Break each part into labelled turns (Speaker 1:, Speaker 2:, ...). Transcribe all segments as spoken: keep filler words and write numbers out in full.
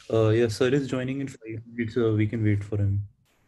Speaker 1: Uh, yeah, sir is joining in five minutes. Uh, we can wait for him.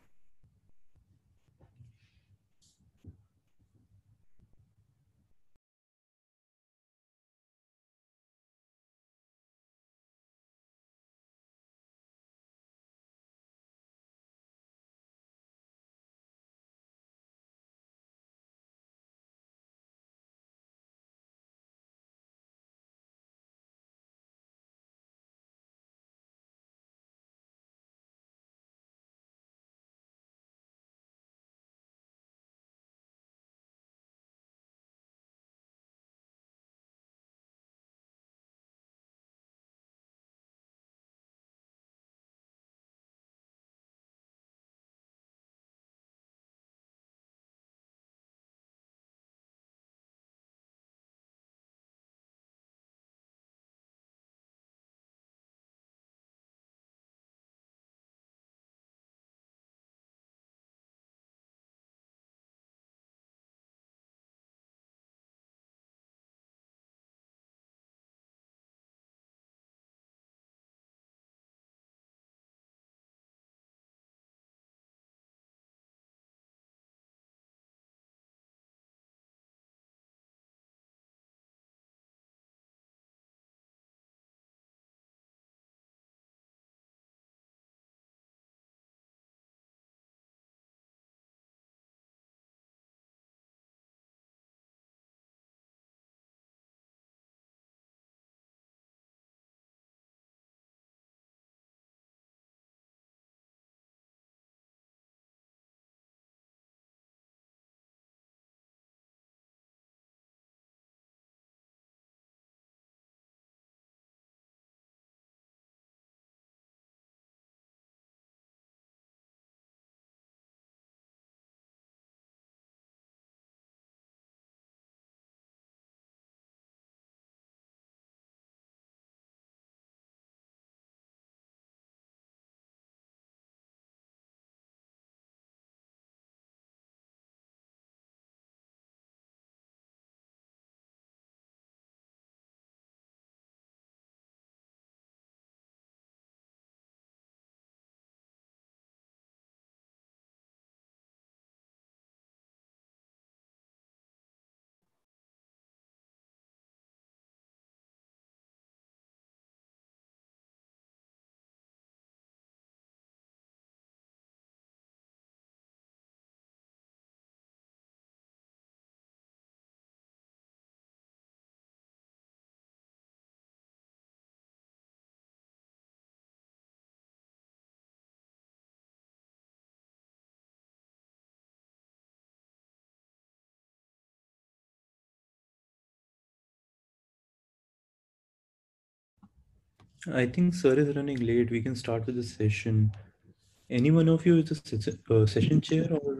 Speaker 1: I think sir is running late. We can start with the session. Any one of you is a se- uh, session chair or?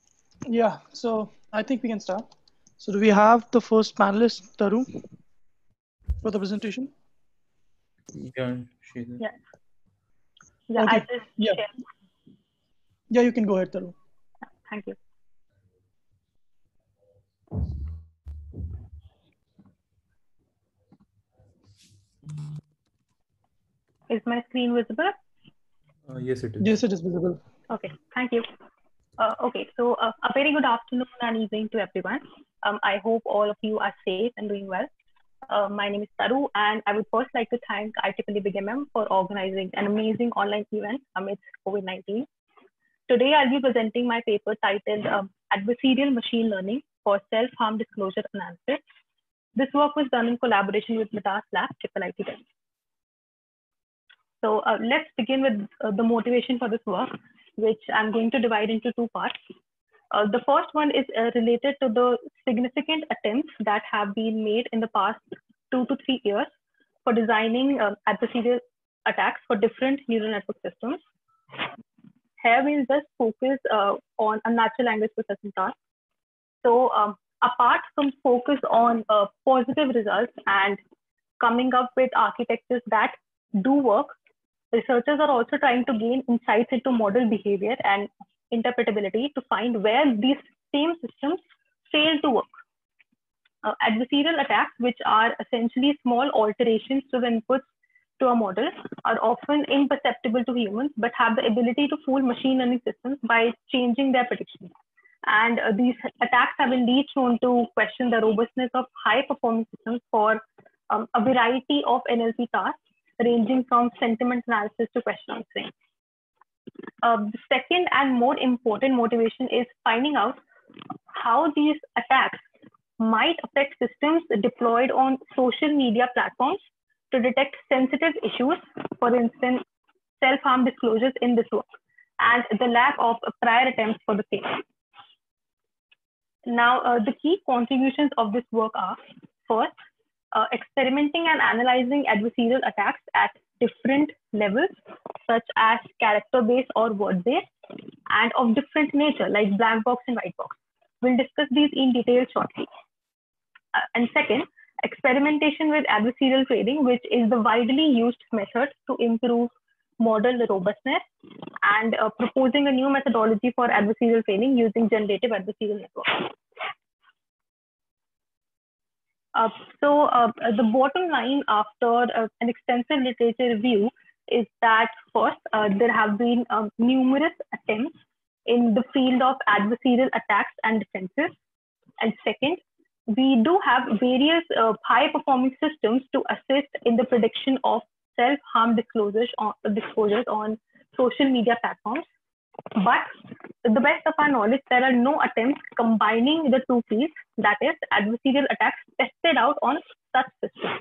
Speaker 2: Yeah, so I think we can start. So do we have the first panelist, Taru, for the presentation?
Speaker 1: Yeah, she's
Speaker 3: Yeah, yeah, I
Speaker 2: Okay,
Speaker 3: just
Speaker 2: yeah,
Speaker 3: share.
Speaker 2: yeah, you can go ahead, Taru.
Speaker 3: Thank you. Is my screen visible?
Speaker 1: uh, yes, it is.
Speaker 2: Yes, it is visible.
Speaker 3: Okay, thank you. Uh, okay, so uh, a very good afternoon and evening to everyone. Um, I hope all of you are safe and doing well. Uh, my name is Taru, and I would first like to thank I triple E Big M M for organizing an amazing online event amidst COVID nineteen. Today, I'll be presenting my paper titled um, Adversarial Machine Learning for Self-Harm Disclosure Analysis. This work was done in collaboration with Mitas Lab, triple I T Delhi. So uh, let's begin with uh, the motivation for this work, which I'm going to divide into two parts. Uh, the first one is uh, related to the significant attempts that have been made in the past two to three years for designing um, adversarial attacks for different neural network systems. Here we'll just focus uh, on a natural language processing task. So um, apart from focus on uh, positive results and coming up with architectures that do work, researchers are also trying to gain insights into model behavior and interpretability to find where these same systems fail to work. Uh, adversarial attacks, which are essentially small alterations to the inputs to a model are often imperceptible to humans, but have the ability to fool machine learning systems by changing their predictions. And uh, these attacks have indeed shown to question the robustness of high-performing systems for um, a variety of N L P tasks, ranging from sentiment analysis to question answering. Uh, the second and more important motivation is finding out how these attacks might affect systems deployed on social media platforms to detect sensitive issues, for instance, self-harm disclosures in this work, and the lack of prior attempts for the same. Now, uh, the key contributions of this work are, first, uh, experimenting and analyzing adversarial attacks at different levels, such as character-based or word-based, and of different nature, like black box and white box. We'll discuss these in detail shortly. Uh, and second, experimentation with adversarial training, which is the widely used method to improve model robustness, and uh, proposing a new methodology for adversarial training using generative adversarial networks. Uh, so uh, the bottom line after uh, an extensive literature review is that first, uh, there have been um, numerous attempts in the field of adversarial attacks and defenses. And second, we do have various uh, high-performing systems to assist in the prediction of self-harm disclosures on, disclosures on social media platforms. But to the best of our knowledge, there are no attempts combining the two fields, that is, adversarial attacks tested out on such systems.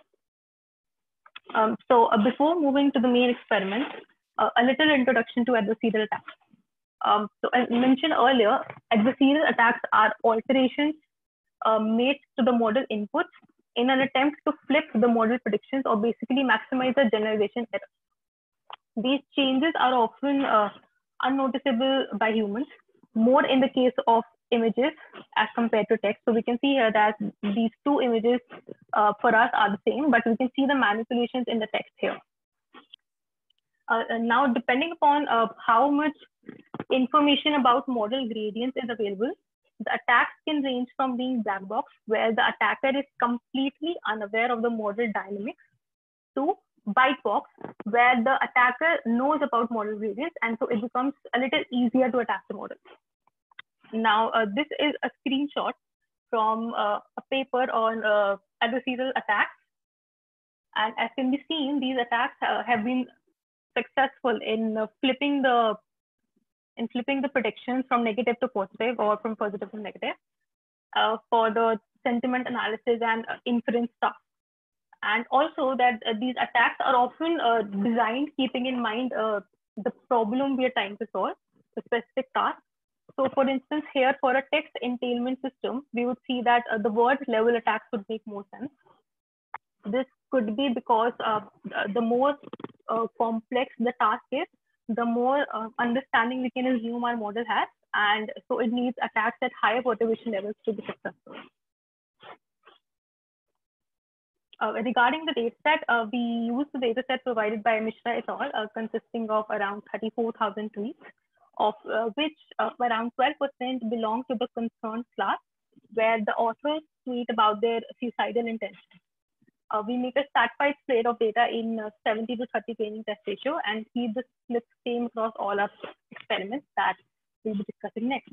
Speaker 3: Um, so uh, before moving to the main experiment, uh, a little introduction to adversarial attacks. Um, so as mentioned earlier, adversarial attacks are alterations uh, made to the model inputs in an attempt to flip the model predictions or basically maximize the generalization error. These changes are often uh, unnoticeable by humans, more in the case of images as compared to text. So we can see here that these two images uh, for us are the same, but we can see the manipulations in the text here. Uh, and now, depending upon uh, how much information about model gradients is available, the attacks can range from being black box, where the attacker is completely unaware of the model dynamics, to white box, where the attacker knows about model gradients, and so it becomes a little easier to attack the model. Now, uh, this is a screenshot from uh, a paper on uh, adversarial attacks. And as can be seen, these attacks uh, have been successful in uh, flipping the in flipping the predictions from negative to positive or from positive to negative uh, for the sentiment analysis and uh, inference stuff. And also that uh, these attacks are often uh, designed keeping in mind uh, the problem we are trying to solve, the specific task. So for instance, here for a text entailment system, we would see that uh, the word level attacks would make more sense. This could be because uh, the more uh, complex the task is, the more uh, understanding we can assume our model has. And so it needs attacks at higher perturbation levels to be successful. Uh, regarding the dataset, uh, we use the dataset provided by Mishra et al., uh, consisting of around thirty-four thousand tweets, of uh, which uh, around twelve percent belong to the concerned class, where the authors tweet about their suicidal intention. Uh, we make a stat-wise split of data in uh, seventy to thirty training test ratio and keep the split same across all our experiments that we'll be discussing next.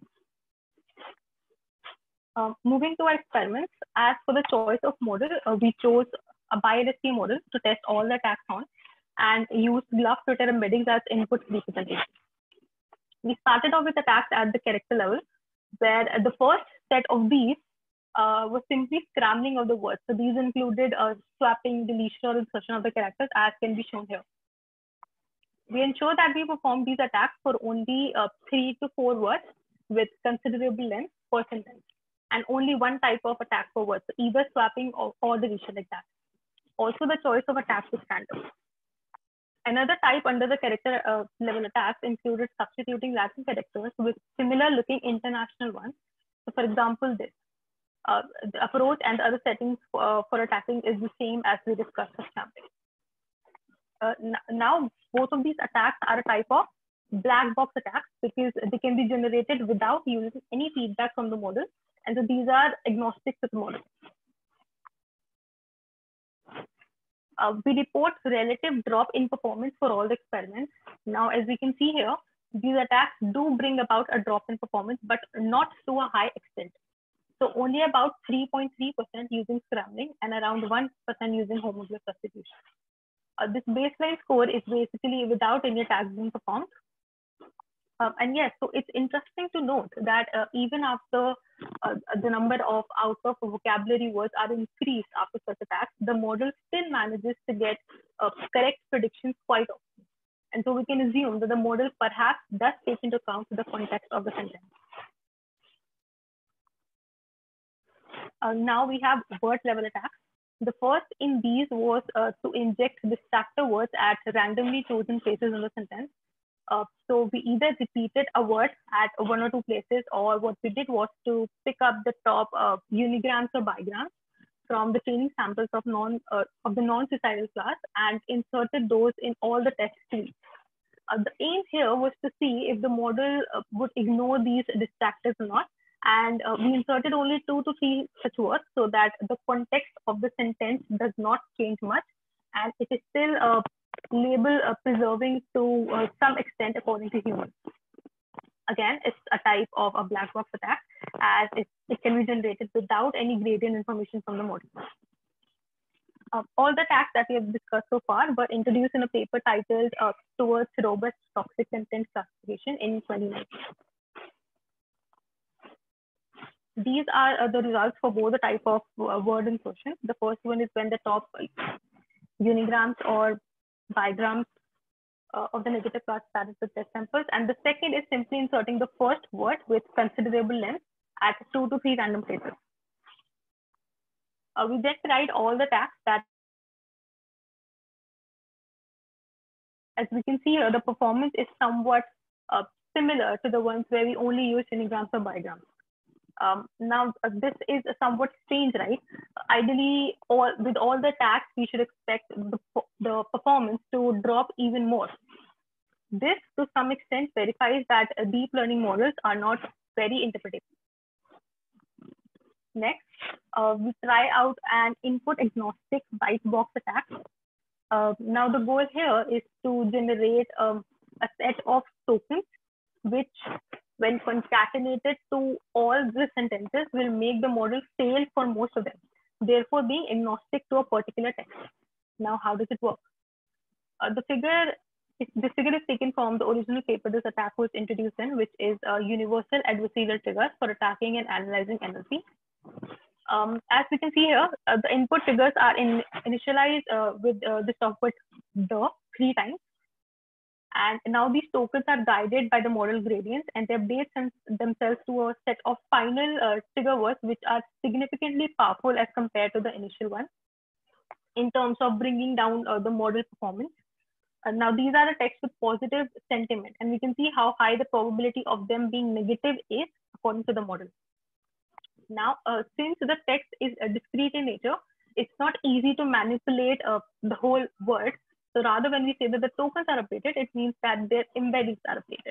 Speaker 3: Uh, moving to our experiments, as for the choice of model, uh, we chose a bi-L S T model to test all the attacks on and used glove Twitter embeddings as input representation. We started off with attacks at the character level, where the first set of these uh, was simply scrambling of the words. So these included uh, swapping, deletion, or insertion of the characters, as can be shown here. We ensure that we perform these attacks for only uh, three to four words with considerable length per sentence, and only one type of attack per word, so either swapping or, or deletion like that. Also, the choice of attacks was random. Another type under the character uh, level attacks included substituting Latin characters with similar looking international ones. So for example, this. Uh, the approach and the other settings for, uh, for attacking is the same as we discussed for sampling. Uh, now, both of these attacks are a type of black box attacks because they can be generated without using any feedback from the model. And so these are agnostic to the model. Uh, we report relative drop in performance for all the experiments. Now, as we can see here, these attacks do bring about a drop in performance, but not to a high extent. So only about three point three percent using scrambling and around one percent using homologous substitution. Uh, this baseline score is basically without any attacks being performed. Um, and yes, so it's interesting to note that uh, even after uh, the number of out of vocabulary words are increased after such attacks, the model still manages to get uh, correct predictions quite often. And so we can assume that the model perhaps does take into account the context of the sentence. Uh, now we have word level attacks. The first in these was uh, to inject distractor words at randomly chosen places in the sentence. Uh, so we either repeated a word at one or two places, or what we did was to pick up the top uh, unigrams or bigrams from the training samples of non uh, of the non-suicidal class and inserted those in all the test suites. Uh, the aim here was to see if the model uh, would ignore these distractors or not. And uh, we inserted only two to three such words so that the context of the sentence does not change much. And it is still uh, label uh, preserving to uh, some extent according to humans. Again, it's a type of a black box attack, as it, it can be generated without any gradient information from the model. Uh, all the attacks that we have discussed so far were introduced in a paper titled uh, Towards Robust Toxic Content Classification in twenty nineteen. These are uh, the results for both the type of uh, word insertion. The first one is when the top unigrams or bigrams uh, of the negative class status with test samples. And the second is simply inserting the first word with considerable length at two to three random places. Uh, we then tried all the tags that, as we can see here, the performance is somewhat uh, similar to the ones where we only use unigrams or bigrams. Um, now, uh, this is somewhat strange, right? Ideally, all, with all the tags, we should expect the, the performance to drop even more. This, to some extent, verifies that uh, deep learning models are not very interpretable. Next, uh, we try out an input agnostic white box attack. Uh, now, the goal here is to generate um, a set of tokens, which, when concatenated to all the sentences, will make the model fail for most of them, therefore being agnostic to a particular text. Now, how does it work? Uh, the figure, is, this figure is taken from the original paper this attack was introduced in, which is a universal adversarial triggers for attacking and analyzing N L P. Um, as we can see here, uh, the input triggers are in, initialized uh, with uh, the stopword the three times. And now these tokens are guided by the model gradients, and they update themselves to a set of final uh, trigger words, which are significantly powerful as compared to the initial one in terms of bringing down uh, the model performance. Uh, now, these are the texts with positive sentiment, and we can see how high the probability of them being negative is according to the model. Now, uh, since the text is uh, discrete in nature, it's not easy to manipulate uh, the whole word. So rather, when we say that the tokens are updated, it means that their embeddings are updated.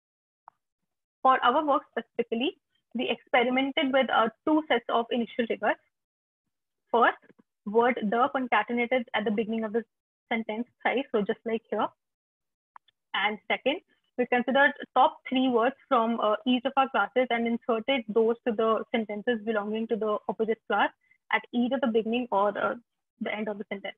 Speaker 3: For our work specifically, we experimented with uh, two sets of initial triggers. First, word the concatenated at the beginning of the sentence thrice, so just like here. And second, we considered top three words from uh, each of our classes and inserted those to the sentences belonging to the opposite class at either the beginning or the, the end of the sentence.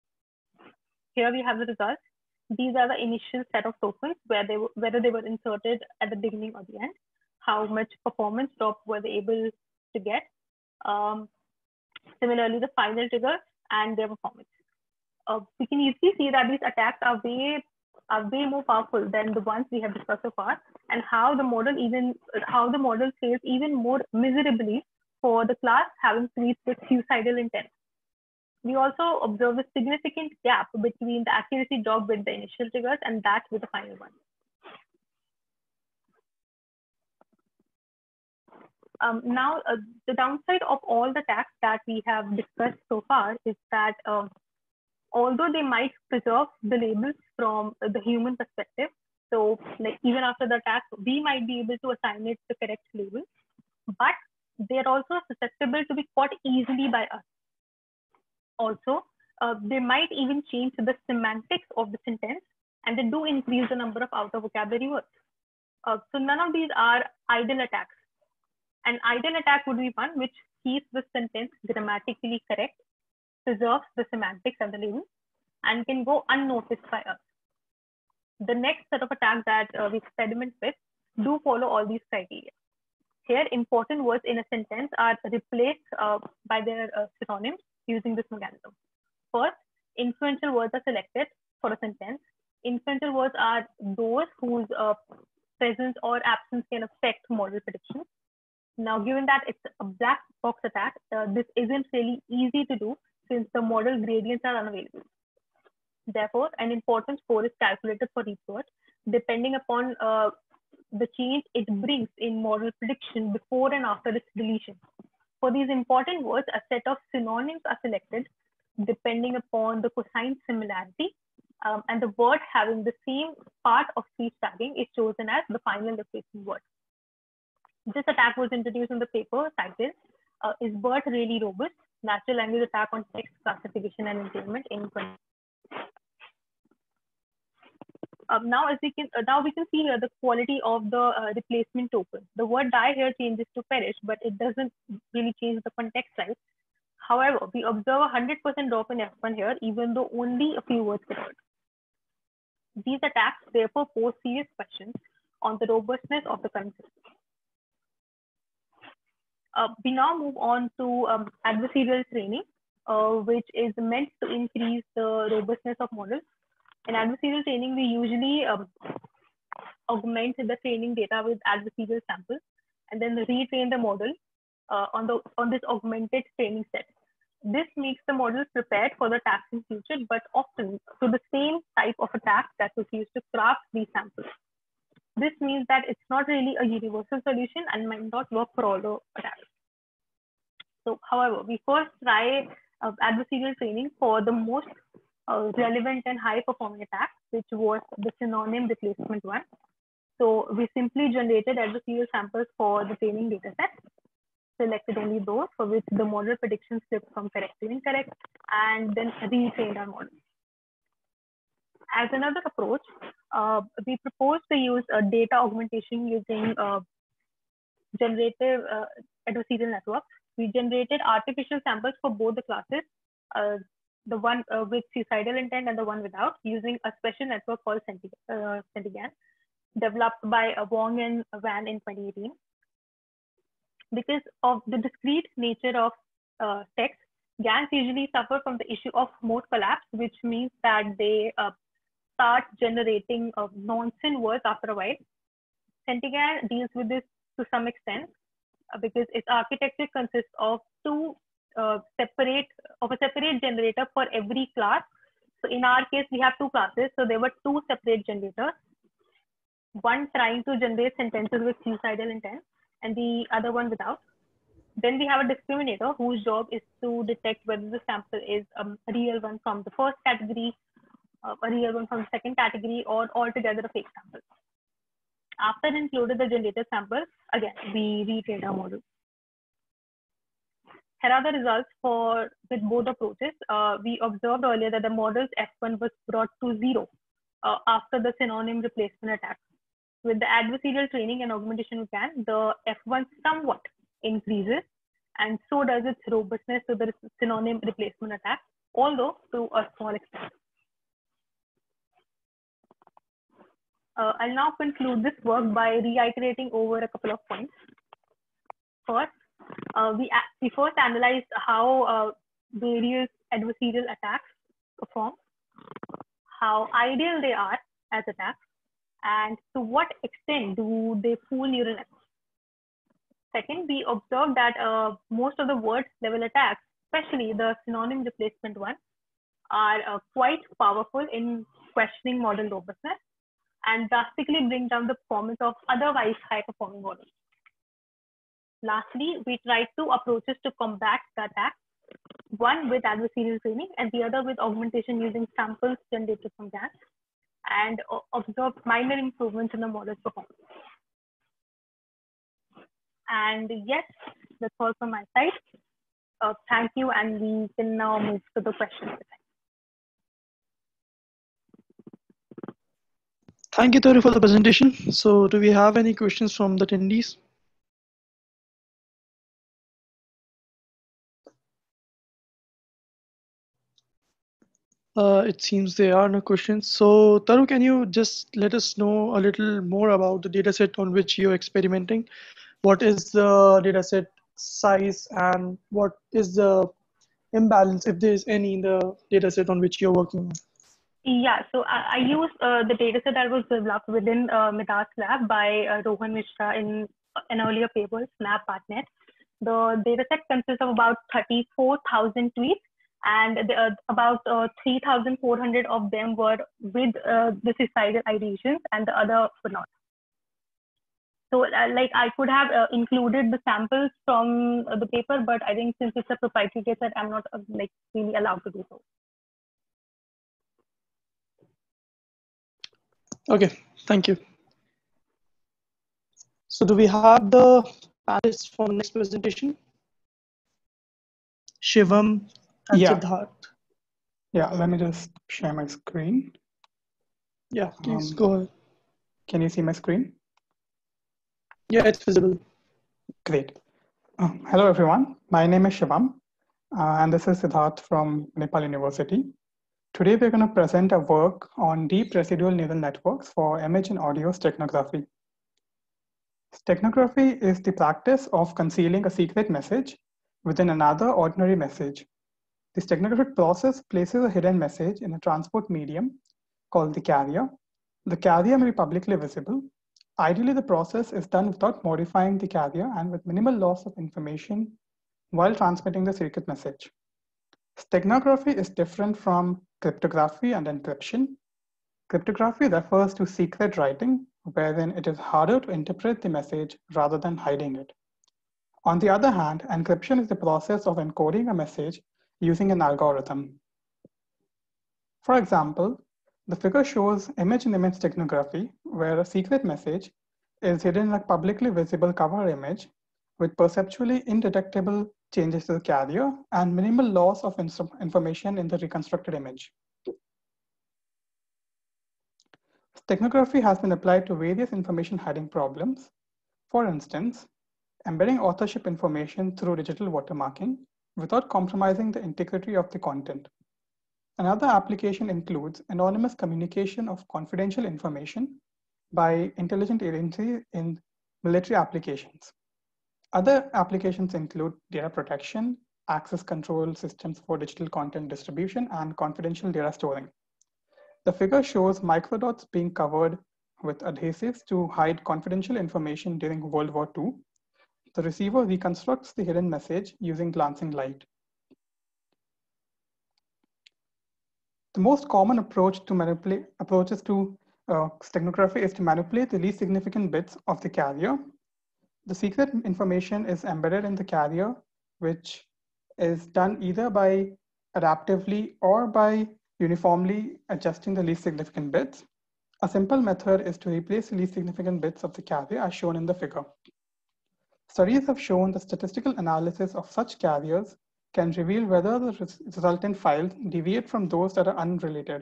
Speaker 3: Here we have the results. These are the initial set of tokens, where they were, whether they were inserted at the beginning or the end, how much performance drop were they able to get. Um, similarly, the final trigger and their performance. Uh, we can easily see that these attacks are way, are way more powerful than the ones we have discussed so far, and how the model even, how the model fails even more miserably for the class having suites with suicidal intent. We also observe a significant gap between the accuracy drop with the initial triggers and that with the final one. Um, now, uh, the downside of all the attacks that we have discussed so far is that um, although they might preserve the labels from the human perspective, so like even after the attack, we might be able to assign it the correct label, but they're also susceptible to be caught easily by us. Also, Uh, they might even change the semantics of the sentence, and they do increase the number of outer vocabulary words. Uh, so none of these are ideal attacks. An ideal attack would be one which keeps the sentence grammatically correct, preserves the semantics and the label, and can go unnoticed by us. The next set of attacks that uh, we experiment with do follow all these criteria. Here, important words in a sentence are replaced uh, by their uh, synonyms using this mechanism. First, influential words are selected for a sentence. Influential words are those whose uh, presence or absence can affect model prediction. Now, given that it's a black box attack, uh, this isn't really easy to do since the model gradients are unavailable. Therefore, an important score is calculated for each word, depending upon uh, the change it brings in model prediction before and after its deletion. For these important words, a set of synonyms are selected depending upon the cosine similarity, um, and the word having the same part of speech tagging is chosen as the final replacement word. This attack was introduced in the paper titled, uh, Is BERT Really Robust? Natural Language Attack on Text Classification and Entailment in twenty. Um, now, as we can uh, now we can see here the quality of the uh, replacement token. The word die here changes to perish, but it doesn't really change the context size. However, we observe a one hundred percent drop in F one here, even though only a few words were heard. These attacks therefore pose serious questions on the robustness of the current system. Uh, we now move on to um, adversarial training, uh, which is meant to increase the robustness of models. In adversarial training, we usually um, augment the training data with adversarial samples and then retrain the model uh, on, the, on this augmented training set. This makes the model prepared for the attacks in future, but often to the same type of attack that was used to craft these samples. This means that it's not really a universal solution and might not work for all the attacks. So, however, we first try uh, adversarial training for the most uh, relevant and high performing attack, which was the synonym replacement one. So we simply generated adversarial samples for the training data set, selected only those for which the model prediction flipped from correct to incorrect, and then retrained our model. As another approach, uh, we propose to use uh, data augmentation using uh, generative uh, adversarial networks. We generated artificial samples for both the classes, uh, the one uh, with suicidal intent and the one without, using a special network called Centigan, developed by uh, Wong and Van in twenty eighteen. Because of the discrete nature of uh, text, G A Ns usually suffer from the issue of mode collapse, which means that they uh, start generating uh, nonsense words after a while. Centigan deals with this to some extent uh, because its architecture consists of two uh, separate of a separate generator for every class. So in our case, we have two classes. So there were two separate generators, one trying to generate sentences with suicidal intent and the other one without. Then we have a discriminator whose job is to detect whether the sample is um, a real one from the first category, uh, a real one from the second category, or altogether a fake sample. After included the generated samples, again, we retrained our model. Here are the results for with both approaches. Uh, we observed earlier that the model's F one was brought to zero uh, after the synonym replacement attack. With the adversarial training and augmentation we can, the F one somewhat increases, and so does its robustness to the synonym replacement attack, although to a small extent. Uh, I'll now conclude this work by reiterating over a couple of points. First, uh, we, we first analyzed how uh, various adversarial attacks perform, how ideal they are as attacks, and to what extent do they fool neural networks. Second, we observed that uh, most of the word level attacks, especially the synonym replacement one, are uh, quite powerful in questioning model robustness and drastically bring down the performance of otherwise high performing models. Lastly, we tried two approaches to combat the attack, one with adversarial training and the other with augmentation using samples generated from G A Ns, and observed minor improvements in the model's performance. And yes, that's all from my side. Uh, thank you, and we can now move to the questions.
Speaker 2: Thank you, Toru, for the presentation. So do we have any questions from the attendees? Uh, it seems there are no questions. So Taru, can you just let us know a little more about the dataset on which you're experimenting? What is the dataset size and what is the imbalance, if there is any, in the dataset on which you're working on?
Speaker 3: Yeah, so I, I used uh, the dataset that was developed within uh, Midas Lab by uh, Rohan Mishra in an earlier paper, SnapBatNet. The dataset consists of about thirty-four thousand tweets, and the, uh, about uh, three thousand four hundred of them were with uh, the suicidal ideations, and the other were not. So, uh, like, I could have uh, included the samples from uh, the paper, but I think since it's a proprietary dataset, I'm not uh, like really allowed to do so.
Speaker 2: Okay, thank you. So do we have the panelists for next presentation? Shivam and
Speaker 4: Yeah.
Speaker 2: Siddharth.
Speaker 4: Yeah, let me just share my screen.
Speaker 2: Yeah, please
Speaker 4: Um,
Speaker 2: go ahead.
Speaker 4: Can you see my screen?
Speaker 2: Yeah, it's visible.
Speaker 4: Great. Uh, hello, everyone. My name is Shivam, uh, and this is Siddharth from Nepal University. Today, we're going to present a work on deep residual neural networks for image and audio steganography. Steganography is the practice of concealing a secret message within another ordinary message. The steganographic process places a hidden message in a transport medium called the carrier. The carrier may be publicly visible. Ideally, the process is done without modifying the carrier and with minimal loss of information while transmitting the secret message. Steganography is different from cryptography and encryption. Cryptography refers to secret writing, wherein it is harder to interpret the message rather than hiding it. On the other hand, encryption is the process of encoding a message using an algorithm. For example, the figure shows image-in-image steganography, where a secret message is hidden in a publicly visible cover image with perceptually indetectable changes to the carrier and minimal loss of information in the reconstructed image. Steganography has been applied to various information hiding problems. For instance, embedding authorship information through digital watermarking without compromising the integrity of the content. Another application includes anonymous communication of confidential information by intelligence agencies in military applications. Other applications include data protection, access control systems for digital content distribution, and confidential data storing. The figure shows microdots being covered with adhesives to hide confidential information during World War Two. The receiver reconstructs the hidden message using glancing light. The most common approach to manipulate approaches to uh, steganography is to manipulate the least significant bits of the carrier. The secret information is embedded in the carrier, which is done either by adaptively or by uniformly adjusting the least significant bits. A simple method is to replace the least significant bits of the carrier as shown in the figure. Studies have shown that statistical analysis of such carriers can reveal whether the res resultant files deviate from those that are unrelated.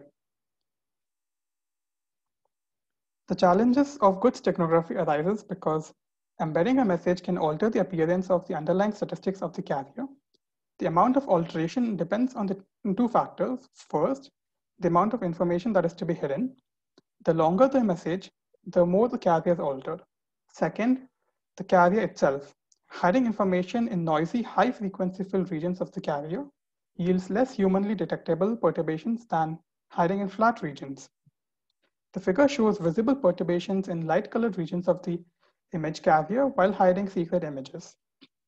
Speaker 4: The challenges of good steganography arises because embedding a message can alter the appearance of the underlying statistics of the carrier. The amount of alteration depends on the two factors. First, the amount of information that is to be hidden. The longer the message, the more the carrier is altered. Second, the carrier itself. Hiding information in noisy, high-frequency filled regions of the carrier yields less humanly detectable perturbations than hiding in flat regions. The figure shows visible perturbations in light-colored regions of the image carrier while hiding secret images.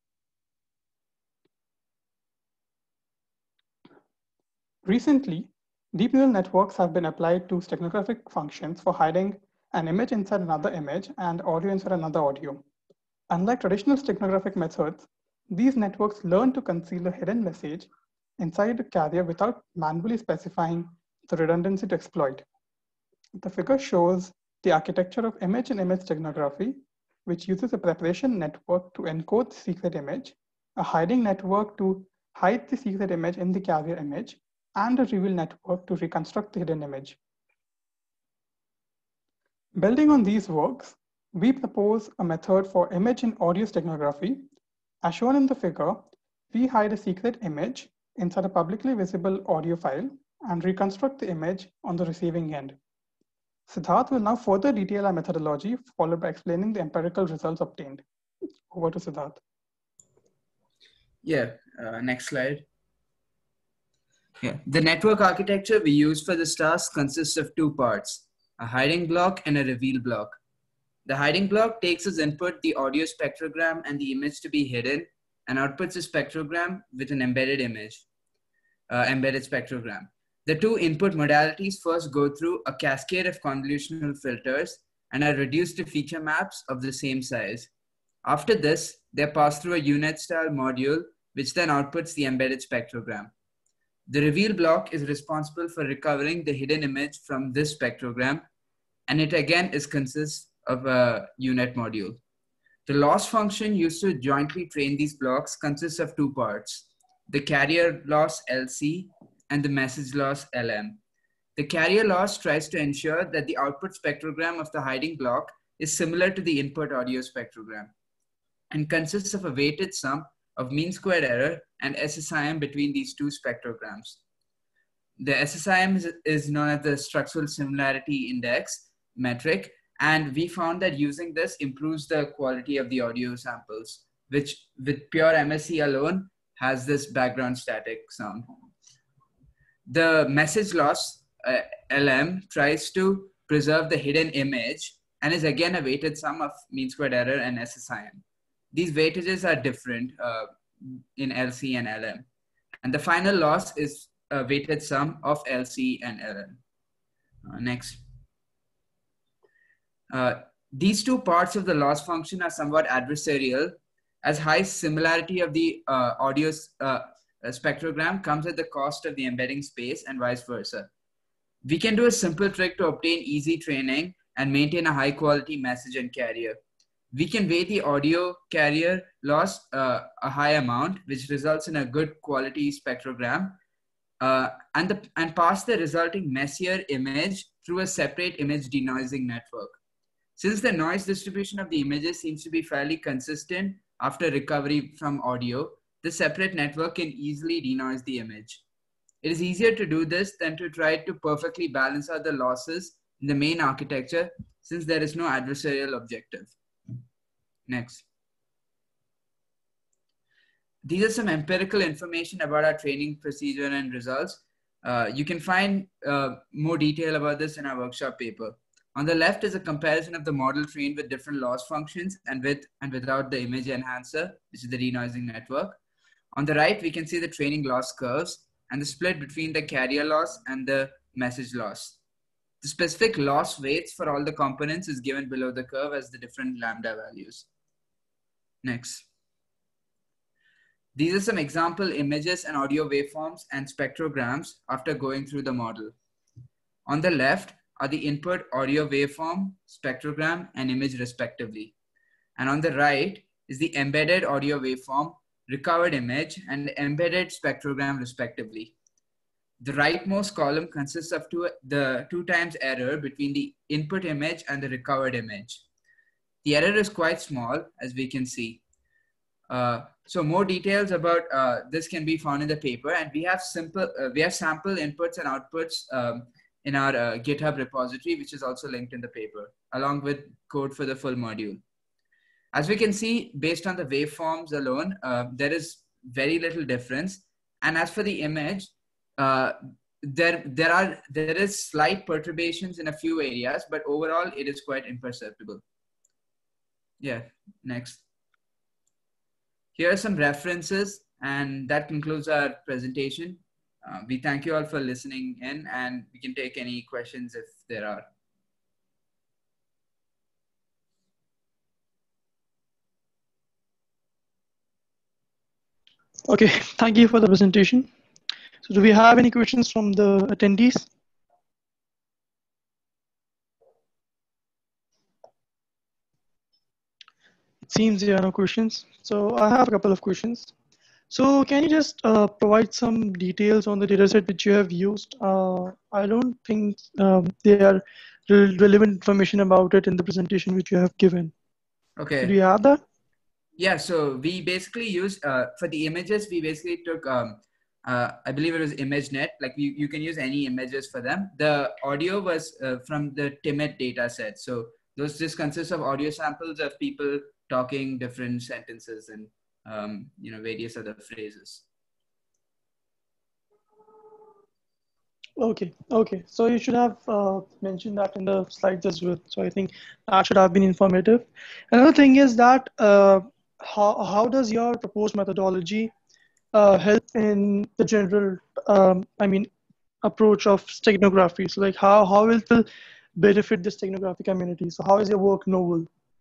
Speaker 4: Recently, deep neural networks have been applied to steganographic functions for hiding an image inside another image and audio inside another audio. Unlike traditional steganographic methods, these networks learn to conceal a hidden message inside a carrier without manually specifying the redundancy to exploit. The figure shows the architecture of image-in-image steganography, which uses a preparation network to encode the secret image, a hiding network to hide the secret image in the carrier image, and a reveal network to reconstruct the hidden image. Building on these works, we propose a method for image and audio steganography. As shown in the figure, we hide a secret image inside a publicly visible audio file and reconstruct the image on the receiving end. Siddharth will now further detail our methodology, followed by explaining the empirical results obtained. Over to Siddharth.
Speaker 5: Yeah, uh, next slide. Yeah, the network architecture we use for this task consists of two parts, a hiding block and a reveal block. The hiding block takes as input the audio spectrogram and the image to be hidden and outputs a spectrogram with an embedded image, uh, embedded spectrogram. The two input modalities first go through a cascade of convolutional filters and are reduced to feature maps of the same size. After this, they're passed through a U-Net style module, which then outputs the embedded spectrogram. The reveal block is responsible for recovering the hidden image from this spectrogram, and it again is consists of a U-Net module. The loss function used to jointly train these blocks consists of two parts, the carrier loss L C and the message loss L M. The carrier loss tries to ensure that the output spectrogram of the hiding block is similar to the input audio spectrogram and consists of a weighted sum of mean squared error and S S I M between these two spectrograms. The S S I M is, is known as the structural similarity index metric, and we found that using this improves the quality of the audio samples, which with pure M S E alone has this background static sound. The message loss, uh, L M, tries to preserve the hidden image and is again a weighted sum of mean squared error and S S I M. These weightages are different uh, in L C and L M. And the final loss is a weighted sum of L C and L M. Uh, next. Uh, these two parts of the loss function are somewhat adversarial, as high similarity of the uh, audio uh, spectrogram comes at the cost of the embedding space and vice versa. We can do a simple trick to obtain easy training and maintain a high quality message and carrier. We can weigh the audio carrier loss uh, a high amount, which results in a good quality spectrogram, uh, and, the, and pass the resulting messier image through a separate image denoising network. Since the noise distribution of the images seems to be fairly consistent after recovery from audio, the separate network can easily denoise the image. It is easier to do this than to try to perfectly balance out the losses in the main architecture, since there is no adversarial objective. Next. These are some empirical information about our training procedure and results. Uh, you can find uh, more detail about this in our workshop paper. On the left is a comparison of the model trained with different loss functions and with and without the image enhancer, which is the denoising network. On the right, we can see the training loss curves and the split between the carrier loss and the message loss. The specific loss weights for all the components is given below the curve as the different lambda values. Next. These are some example images and audio waveforms and spectrograms after going through the model. On the left are the input audio waveform, spectrogram, and image respectively. And on the right is the embedded audio waveform, recovered image, and embedded spectrogram respectively. The rightmost column consists of two, the two times error between the input image and the recovered image. The error is quite small, as we can see. Uh, so more details about uh, this can be found in the paper, and we have simple, uh, we have sample inputs and outputs um, in our uh, GitHub repository, which is also linked in the paper, along with code for the full module. As we can see, based on the waveforms alone, uh, there is very little difference. And as for the image, uh, there, there, are, there is slight perturbations in a few areas, but overall it is quite imperceptible. Yeah, next. Here are some references, and that concludes our presentation. Uh, we thank you all for listening in, and we can take any questions if there are.
Speaker 2: Okay, thank you for the presentation. So do we have any questions from the attendees? It seems there are no questions. So I have a couple of questions. So can you just uh, provide some details on the dataset which you have used? Uh, I don't think um, they are rel- relevant information about it in the presentation which you have given.
Speaker 5: Okay.
Speaker 2: So do you have that?
Speaker 5: Yeah, so we basically used, uh, for the images, we basically took, um, uh, I believe it was ImageNet, like you, you can use any images for them. The audio was uh, from the Timet data set. So those just consist of audio samples of people talking different sentences and, um, you know, various other phrases.
Speaker 2: Okay, okay. So you should have uh, mentioned that in the slides as well. So I think that should have been informative. Another thing is that uh, how, how does your proposed methodology uh, help in the general, um, I mean, approach of steganography? So like how, how will it benefit the steganography community? So how is your work novel?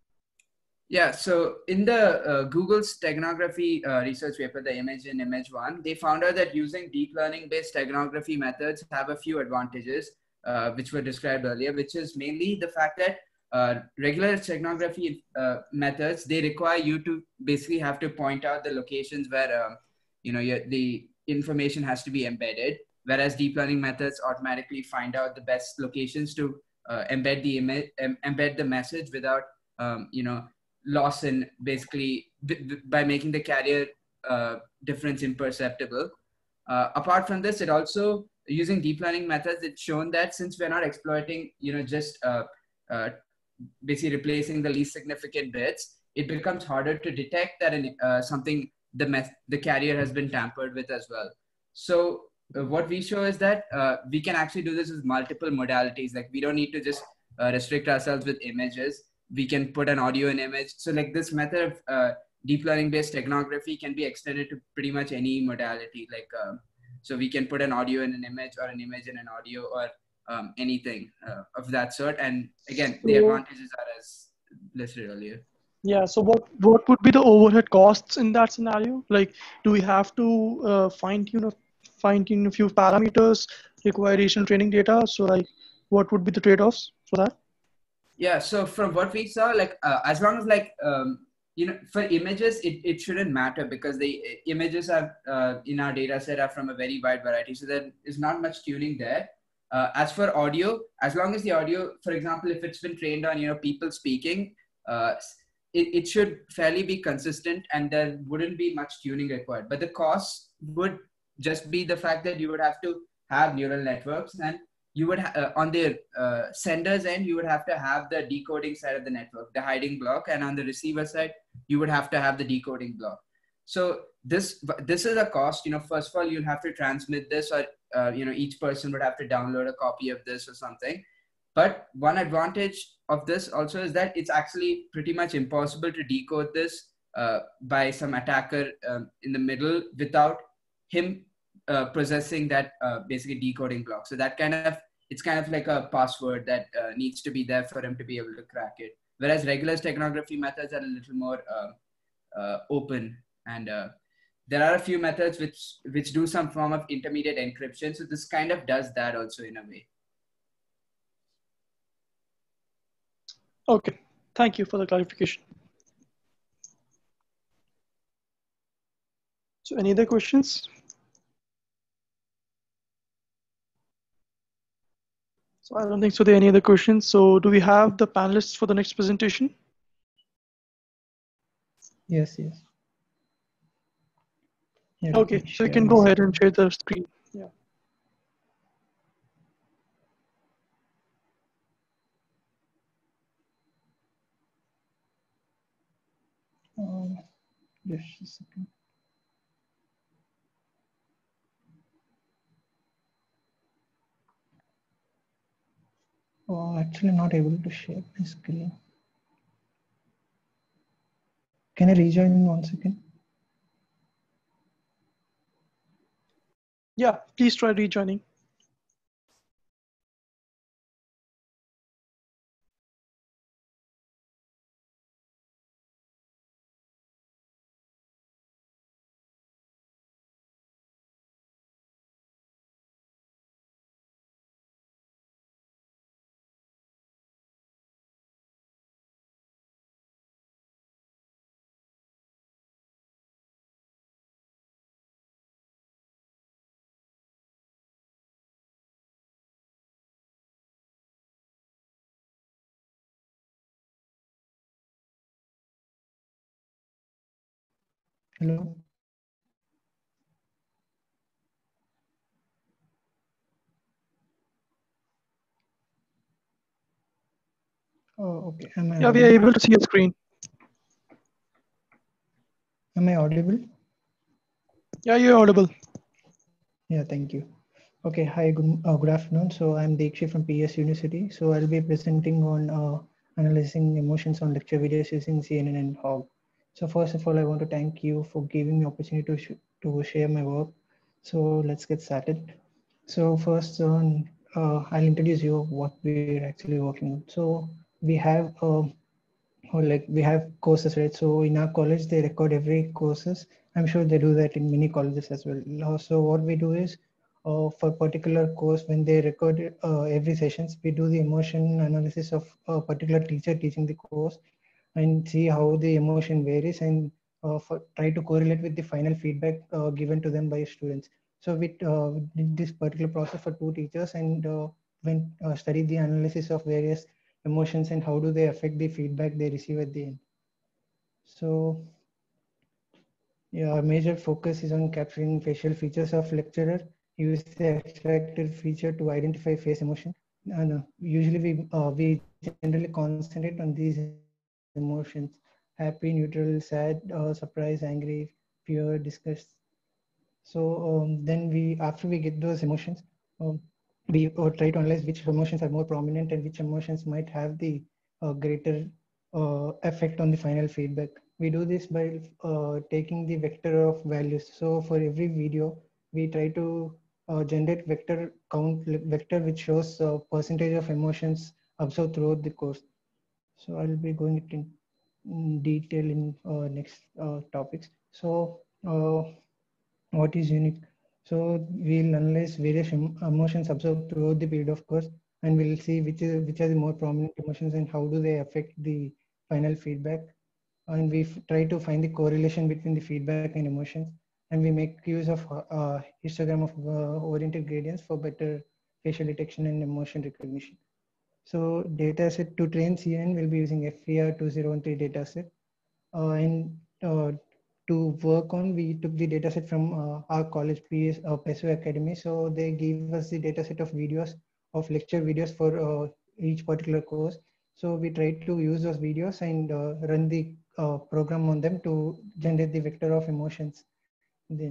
Speaker 5: Yeah, so in the uh, Google steganography uh, research paper, the image in image one, they found out that using deep learning based steganography methods have a few advantages, uh, which were described earlier, which is mainly the fact that uh, regular steganography uh, methods, they require you to basically have to point out the locations where, um, you know, your, the information has to be embedded, whereas deep learning methods automatically find out the best locations to uh, embed the image, em- embed the message without, um, you know, loss in basically b- by making the carrier uh, difference imperceptible. Uh, apart from this, it also using deep learning methods, it's shown that since we're not exploiting, you know, just uh, uh, basically replacing the least significant bits, it becomes harder to detect that in, uh, something the meth- the carrier has been tampered with as well. So uh, what we show is that uh, we can actually do this with multiple modalities. Like we don't need to just uh, restrict ourselves with images. We can put an audio and image. So like this method of uh, deep learning based steganography can be extended to pretty much any modality. Like um, so we can put an audio in an image or an image in an audio or um, anything uh, of that sort. And again, the
Speaker 2: So,
Speaker 5: advantages are as listed earlier.
Speaker 2: yeah, so what, what would be the overhead costs in that scenario? Like, do we have to uh, fine tune a fine tune a few parameters, require additional training data? So like, what would be the trade-offs for that?
Speaker 5: Yeah, so from what we saw, like uh, as long as like um, you know, for images, it, it shouldn't matter because the images are uh, in our data set are from a very wide variety, so there is not much tuning there. Uh, as for audio, as long as the audio, for example, if it's been trained on, you know, people speaking, uh, it, it should fairly be consistent and there wouldn't be much tuning required. But the cost would just be the fact that you would have to have neural networks, and you would ha- uh, on the uh, sender's end, you would have to have the decoding side of the network, the hiding block, and on the receiver side, you would have to have the decoding block. So this this is a cost. You know, first of all, you'll have to transmit this, or uh, you know, each person would have to download a copy of this or something. But one advantage of this also is that it's actually pretty much impossible to decode this uh, by some attacker um, in the middle without him uh, possessing that uh, basically decoding block. So that kind of, it's kind of like a password that uh, needs to be there for him to be able to crack it. Whereas regular steganography methods are a little more uh, uh, open, and uh, there are a few methods which which do some form of intermediate encryption. So this kind of does that also in a way.
Speaker 2: Okay, thank you for the clarification. So any other questions? So I don't think so there are any other questions. So do we have the panelists for the next presentation?
Speaker 6: Yes, yes. Yeah,
Speaker 2: Okay, so you can go ahead and share the screen. Yeah.
Speaker 6: Um, just a second. Oh, actually not able to share my screen. Can I rejoin in one second?
Speaker 2: Yeah, please try rejoining.
Speaker 6: Hello. Oh, okay. Am I
Speaker 2: Yeah, we are
Speaker 6: audible?
Speaker 2: able to see your screen.
Speaker 6: Am I audible?
Speaker 2: Yeah, you're audible.
Speaker 6: Yeah, thank you. Okay, hi, good, uh, good afternoon. So I'm Deekshi from P S University. So I'll be presenting on uh, analyzing emotions on lecture videos using C N N and H O G. So first of all, I want to thank you for giving me opportunity to, sh to share my work. So let's get started. So first on, uh, I'll introduce you what we're actually working on. So we have uh, or like we have courses, right? So in our college, they record every courses. I'm sure they do that in many colleges as well. Uh, So what we do is uh, for particular course, when they record uh, every sessions, we do the emotion analysis of a particular teacher teaching the course and see how the emotion varies and uh, for, try to correlate with the final feedback uh, given to them by students. So we uh, did this particular process for two teachers and uh, when uh, studied the analysis of various emotions and how do they affect the feedback they receive at the end. So yeah, our major focus is on capturing facial features of lecturer, use the extracted feature to identify face emotion. And uh, usually we, uh, we generally concentrate on these emotions: happy, neutral, sad, uh, surprise, angry, fear, disgust. So um, then we, after we get those emotions, um, we uh, try to analyze which emotions are more prominent and which emotions might have the uh, greater uh, effect on the final feedback. We do this by uh, taking the vector of values. So for every video, we try to uh, generate vector count vector which shows uh, percentage of emotions observed throughout the course. So I'll be going it in, in detail in uh, next uh, topics. So uh, what is unique? So we'll analyze various emotions observed throughout the period of course, and we'll see which is which are the more prominent emotions and how do they affect the final feedback. And we try to find the correlation between the feedback and emotions, and we make use of uh, histogram of uh, oriented gradients for better facial detection and emotion recognition. So dataset to train C N N will be using F E R two zero one three dataset. Uh, and uh, to work on, we took the dataset from uh, our college P S, uh, P S O Academy. So they gave us the dataset of videos, of lecture videos for uh, each particular course. So we tried to use those videos and uh, run the uh, program on them to generate the vector of emotions. Then,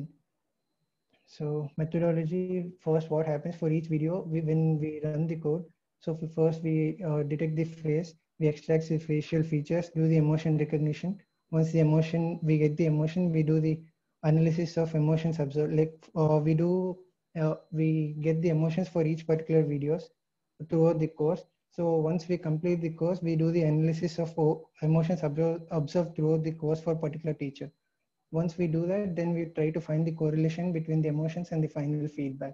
Speaker 6: so methodology, first what happens for each video, we, when we run the code. So for first we uh, detect the face, we extract the facial features, do the emotion recognition. Once the emotion, we get the emotion, we do the analysis of emotions observed. Like uh, we do, uh, we get the emotions for each particular videos throughout the course. So once we complete the course, we do the analysis of emotions observed, observed throughout the course for particular teacher. Once we do that, then we try to find the correlation between the emotions and the final feedback.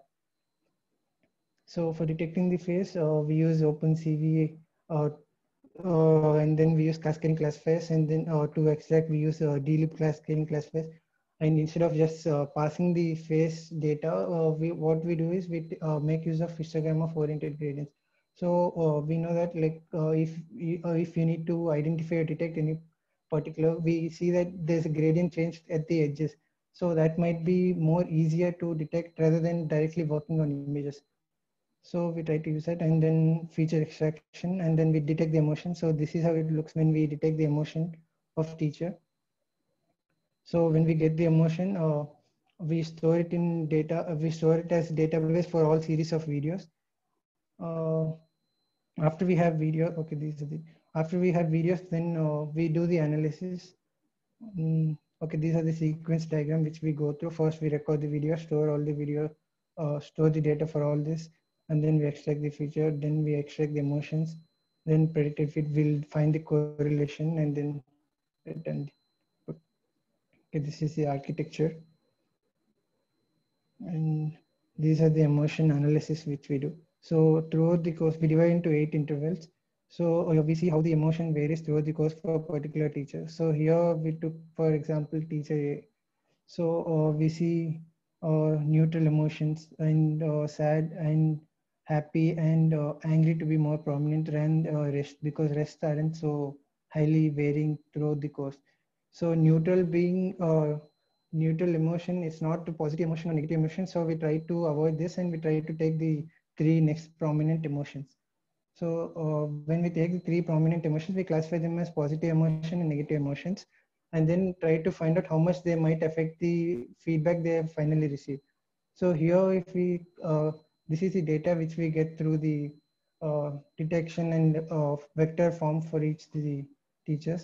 Speaker 6: So for detecting the face, uh, we use OpenCV, uh, uh, and then we use cascading classifiers, and then uh, to extract, we use uh, dlib cascading classifiers. And instead of just uh, passing the face data, uh, we what we do is we uh, make use of histogram of oriented gradients. So uh, we know that like uh, if you, uh, if you need to identify or detect any particular, we see that there's a gradient change at the edges. So that might be more easier to detect rather than directly working on images. So we try to use that and then feature extraction and then we detect the emotion. So this is how it looks when we detect the emotion of teacher. So when we get the emotion, uh, we store it in data, uh, we store it as database for all series of videos. Uh, after we have video, okay, these are the, after we have videos, then uh, we do the analysis. Mm, okay, these are the sequence diagram which we go through. First, we record the video, store all the video, uh, store the data for all this, and then we extract the feature. Then we extract the emotions. Then predicted fit will find the correlation and then return. Okay, this is the architecture, and these are the emotion analysis which we do. So throughout the course, we divide into eight intervals. So uh, we see how the emotion varies throughout the course for a particular teacher. So here we took, for example, teacher A. So uh, we see uh, neutral emotions and uh, sad and happy and uh, angry to be more prominent than uh, rest, because rest aren't so highly varying throughout the course. So neutral being uh, neutral emotion. It's not a positive emotion or negative emotion. So we try to avoid this and we try to take the three next prominent emotions. So uh, when we take the three prominent emotions, we classify them as positive emotion and negative emotions, and then try to find out how much they might affect the feedback they have finally received. So here, if we, uh, this is the data which we get through the uh, detection and uh, vector form for each the teachers.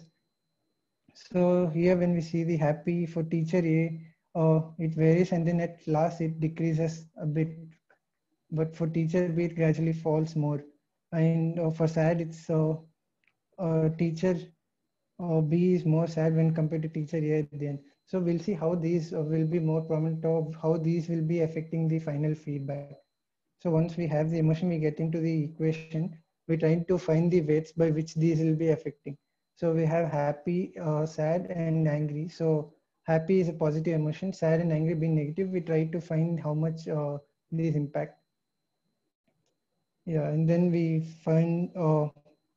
Speaker 6: So here when we see the happy for teacher A, uh, it varies and then at last it decreases a bit. But for teacher B, it gradually falls more. And uh, for sad, it's uh, uh, teacher uh, B is more sad when compared to teacher A at the end. So we'll see how these uh, will be more prominent of how these will be affecting the final feedback. So once we have the emotion, we get into the equation, we're trying to find the weights by which these will be affecting. So we have happy, uh, sad, and angry. So happy is a positive emotion, sad and angry being negative. We try to find how much uh, these impact. Yeah, and then we find uh,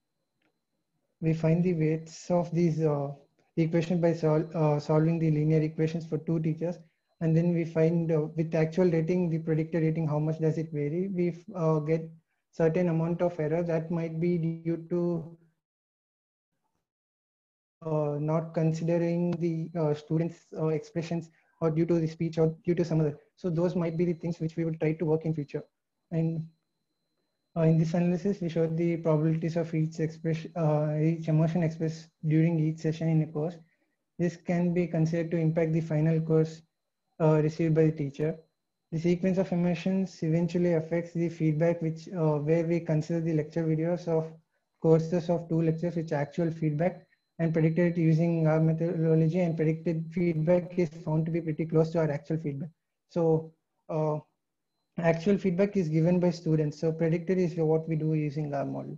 Speaker 6: we find the weights of these uh, equations by sol uh, solving the linear equations for two teachers. And then we find uh, with actual rating, the predicted rating, how much does it vary? We uh, get certain amount of error that might be due to uh, not considering the uh, students' uh, expressions or due to the speech or due to some other. So those might be the things which we would try to work in future. And uh, in this analysis, we showed the probabilities of each expression, uh, each emotion expressed during each session in a course. This can be considered to impact the final course uh, received by the teacher. The sequence of emotions eventually affects the feedback, which uh, where we consider the lecture videos of courses of two lectures, which actual feedback and predicted using our methodology, and predicted feedback is found to be pretty close to our actual feedback. So. Uh, Actual feedback is given by students. So predicted is what we do using our model.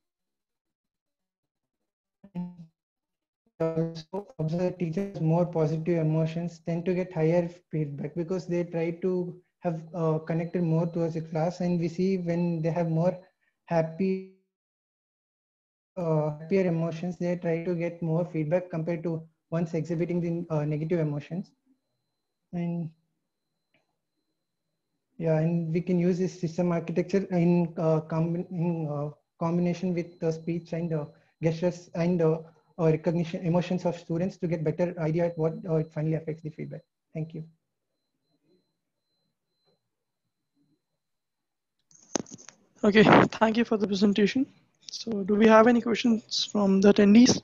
Speaker 6: And we also observe teachers more positive emotions tend to get higher feedback because they try to have uh, connected more towards the class. And we see when they have more happy, uh, happier emotions, they try to get more feedback compared to once exhibiting the uh, negative emotions. And yeah, and we can use this system architecture in, uh, com in uh, combination with the speech and uh, gestures and uh, uh, recognition emotions of students to get better idea at what uh, it finally affects the feedback. Thank you.
Speaker 2: Okay, thank you for the presentation. So do we have any questions from the attendees?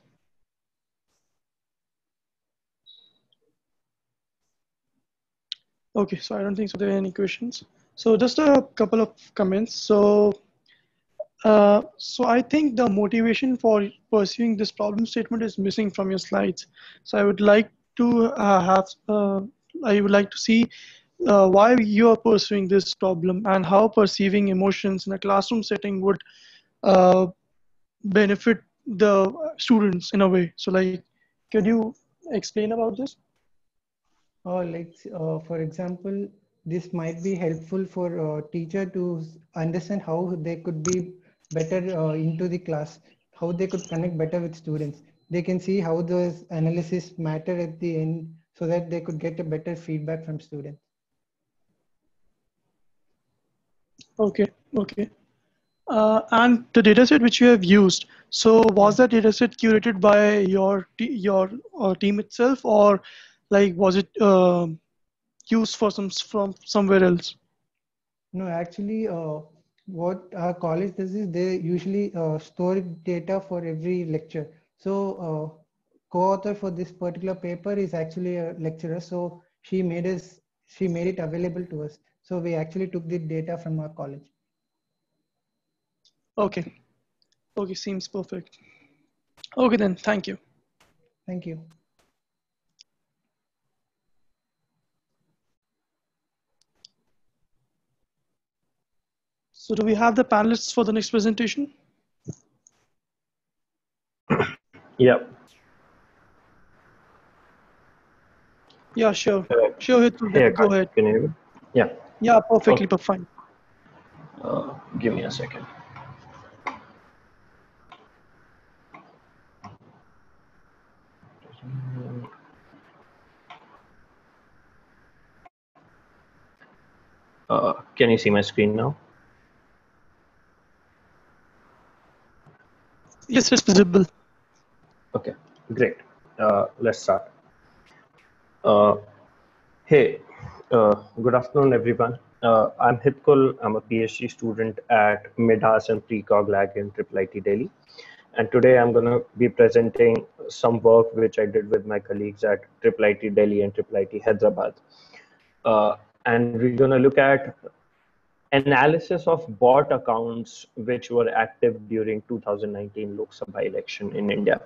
Speaker 2: Okay, so I don't think so there are any questions. So just a couple of comments. So, uh, so I think the motivation for pursuing this problem statement is missing from your slides. So I would like to uh, have, uh, I would like to see uh, why you are pursuing this problem and how perceiving emotions in a classroom setting would uh, benefit the students in a way. So like, could you explain about this?
Speaker 6: Or like, uh, for example, this might be helpful for a teacher to understand how they could be better uh, into the class, how they could connect better with students. They can see how those analysis matter at the end so that they could get a better feedback from students.
Speaker 2: Okay, okay. Uh, and the dataset which you have used, so was that dataset curated by your your uh, team itself, or like was it uh, used for some from somewhere else?
Speaker 6: No, actually, uh, what our college does is they usually uh, store data for every lecture. So, uh, co-author for this particular paper is actually a lecturer. So she made us, she made it available to us. So we actually took the data from our college.
Speaker 2: Okay, okay, seems perfect. Okay, then, thank you.
Speaker 6: Thank you.
Speaker 2: So do we have the panelists for the next presentation?
Speaker 7: Yep.
Speaker 2: Yeah, sure.
Speaker 7: Uh,
Speaker 2: Sure, Hitul,
Speaker 7: hey,
Speaker 2: go ahead.
Speaker 7: Can you hear me? Yeah.
Speaker 2: Yeah, perfectly,
Speaker 7: Okay.
Speaker 2: but fine.
Speaker 7: Uh, give me a second. Uh, can you see my screen now?
Speaker 2: Yes, it's visible.
Speaker 7: Okay, great. Uh, let's start. Uh, hey, uh, good afternoon, everyone. Uh, I'm Hitkul. I'm a PhD student at Midhas and Precog Lag in I I T Delhi. And today I'm going to be presenting some work which I did with my colleagues at I I T Delhi and I I T Hyderabad. Uh, and we're going to look at analysis of bot accounts which were active during two thousand nineteen Lok Sabha election in India.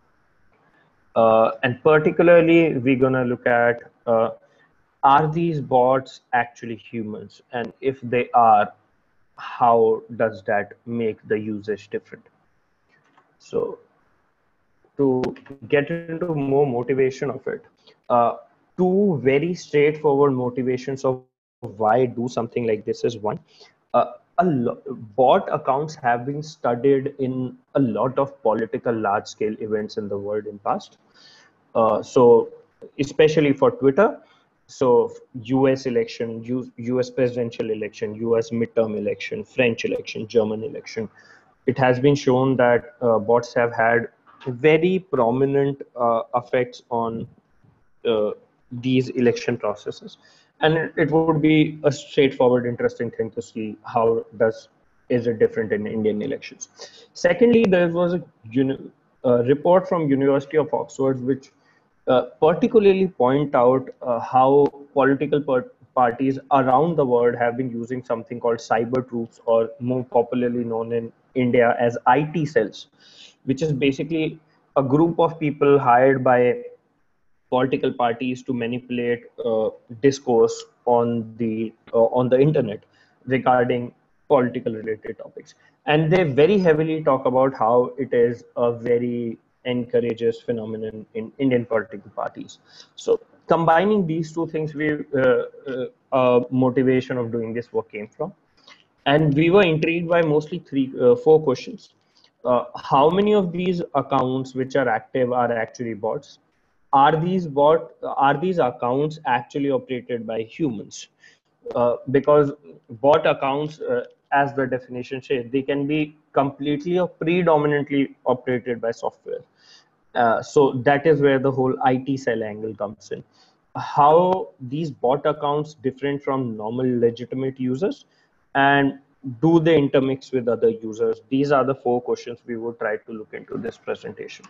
Speaker 7: Uh, and particularly, we're going to look at uh, are these bots actually humans? And if they are, how does that make the usage different? So to get into more motivation of it, uh, two very straightforward motivations of why do something like this is one, uh, a bot accounts have been studied in a lot of political large scale events in the world in past. Uh, so especially for Twitter, so U S election, U S presidential election, U S midterm election, French election, German election, it has been shown that uh, bots have had very prominent uh, effects on uh, these election processes. And it, it would be a straightforward, interesting thing to see how does is it different in Indian elections. Secondly, there was a, uni- a report from University of Oxford which uh, particularly point out uh, how political per- parties around the world have been using something called cyber troops, or more popularly known in India as I T cells, which is basically a group of people hired by political parties to manipulate uh, discourse on the uh, on the internet regarding political related topics. And they very heavily talk about how it is a very encourages phenomenon in Indian political parties. So combining these two things, we uh, uh, uh, motivation of doing this work came from. And we were intrigued by mostly three uh, four questions. Uh, how many of these accounts which are active are actually bots? Are these bot are these accounts actually operated by humans? Uh, because bot accounts, uh, as the definition says, they can be completely or predominantly operated by software. Uh, so that is where the whole I T cell angle comes in. How these bot accounts different from normal legitimate users, and do they intermix with other users? These are the four questions we would try to look into this presentation.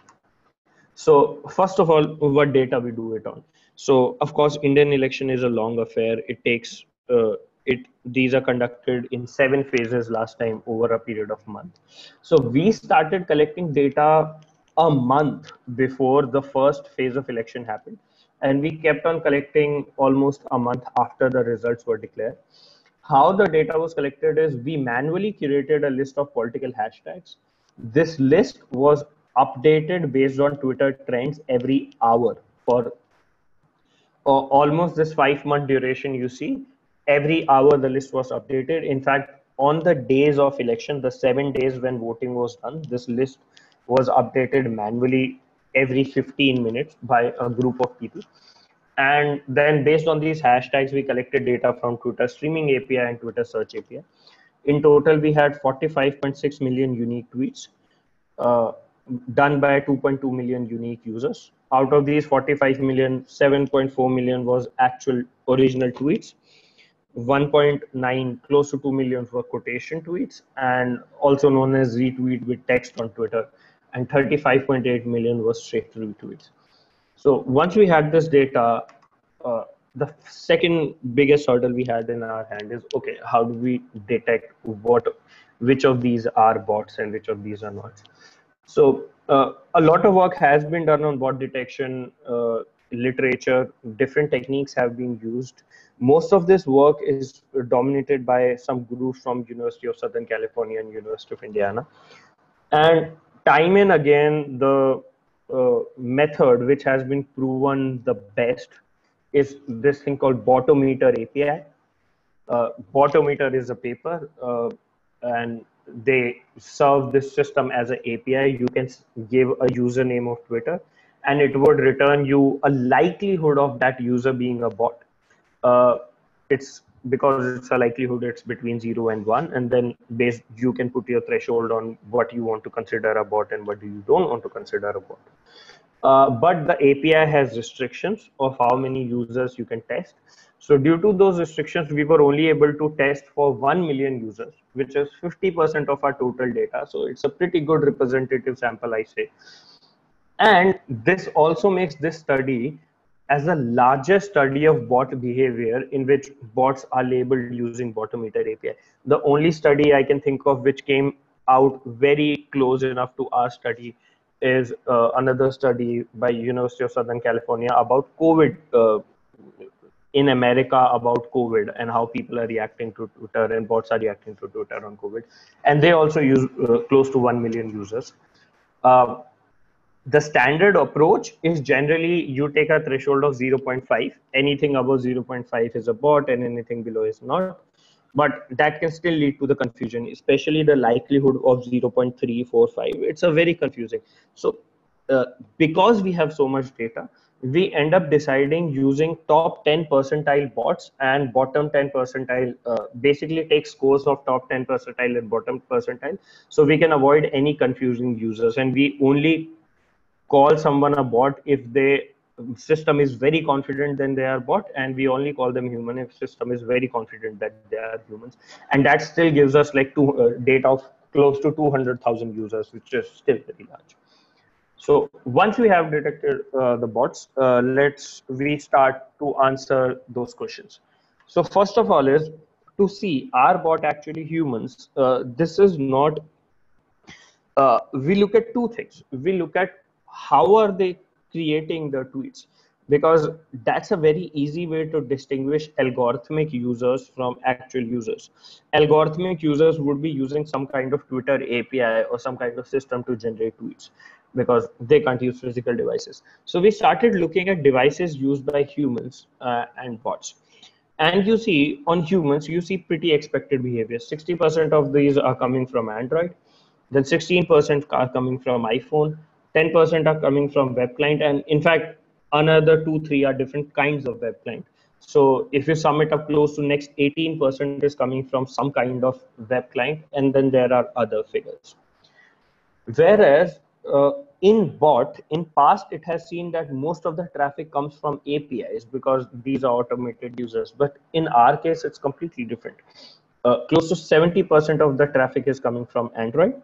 Speaker 7: So first of all, what data we do it on? So of course, Indian election is a long affair. It takes uh, it. These are conducted in seven phases last time over a period of a month. So we started collecting data a month before the first phase of election happened, and we kept on collecting almost a month after the results were declared. How the data was collected is we manually curated a list of political hashtags. This list was updated based on Twitter trends every hour for uh, almost this five month duration. You see, every hour the list was updated. In fact, on the days of election, the seven days when voting was done, this list was updated manually every fifteen minutes by a group of people. And then based on these hashtags, we collected data from Twitter Streaming A P I and Twitter Search A P I. In total, we had forty-five point six million unique tweets uh, done by two point two million unique users. Out of these forty-five million, seven point four million was actual original tweets. one point nine, close to two million were quotation tweets, and also known as retweet with text on Twitter. And thirty-five point eight million was straight retweets. So once we had this data, uh, the second biggest hurdle we had in our hand is, okay, how do we detect what, which of these are bots and which of these are not? So uh, a lot of work has been done on bot detection, uh, literature, different techniques have been used. Most of this work is dominated by some groups from University of Southern California and University of Indiana. And time and again, the uh, method which has been proven the best is this thing called Botometer A P I. Uh, Botometer is a paper, uh, and they serve this system as an A P I. You can give a username of Twitter, and it would return you a likelihood of that user being a bot. Uh, it's because it's a likelihood, it's between zero and one, and then based you can put your threshold on what you want to consider a bot and what you don't want to consider a bot. Uh, but the A P I has restrictions of how many users you can test. So due to those restrictions, we were only able to test for one million users, which is fifty percent of our total data. So it's a pretty good representative sample, I say. And this also makes this study as the largest study of bot behavior in which bots are labeled using Botometer A P I. The only study I can think of which came out very close enough to our study is uh, another study by University of Southern California about COVID uh, in America, about COVID and how people are reacting to Twitter and bots are reacting to Twitter on COVID. And they also use uh, close to one million users. Uh, the standard approach is generally you take a threshold of zero point five. Anything above zero point five is a bot and anything below is not. But that can still lead to the confusion, especially the likelihood of zero point three four five. It's a very confusing. So uh, because we have so much data, we end up deciding using top ten percentile bots and bottom ten percentile, uh, basically take scores of top ten percentile and bottom percentile. So we can avoid any confusing users, and we only call someone a bot if they system is very confident then they are bot, and we only call them human if system is very confident that they are humans. And that still gives us like two uh, data of close to two hundred thousand users, which is still very large. So once we have detected uh, the bots, uh, let's we start to answer those questions. So first of all is to see, are bot actually humans? Uh, this is not, uh, we look at two things. We look at how are they creating the tweets, because that's a very easy way to distinguish algorithmic users from actual users. Algorithmic users would be using some kind of Twitter A P I or some kind of system to generate tweets because they can't use physical devices. So we started looking at devices used by humans uh, and bots. And you see on humans, you see pretty expected behavior. sixty percent of these are coming from Android, then sixteen percent are coming from iPhone, ten percent are coming from web client, and in fact, another two, three are different kinds of web client. So if you sum it up close to next eighteen percent is coming from some kind of web client, and then there are other figures. Whereas uh, in bot, in past, it has seen that most of the traffic comes from A P Is because these are automated users. But in our case, it's completely different. Uh, close to seventy percent of the traffic is coming from Android.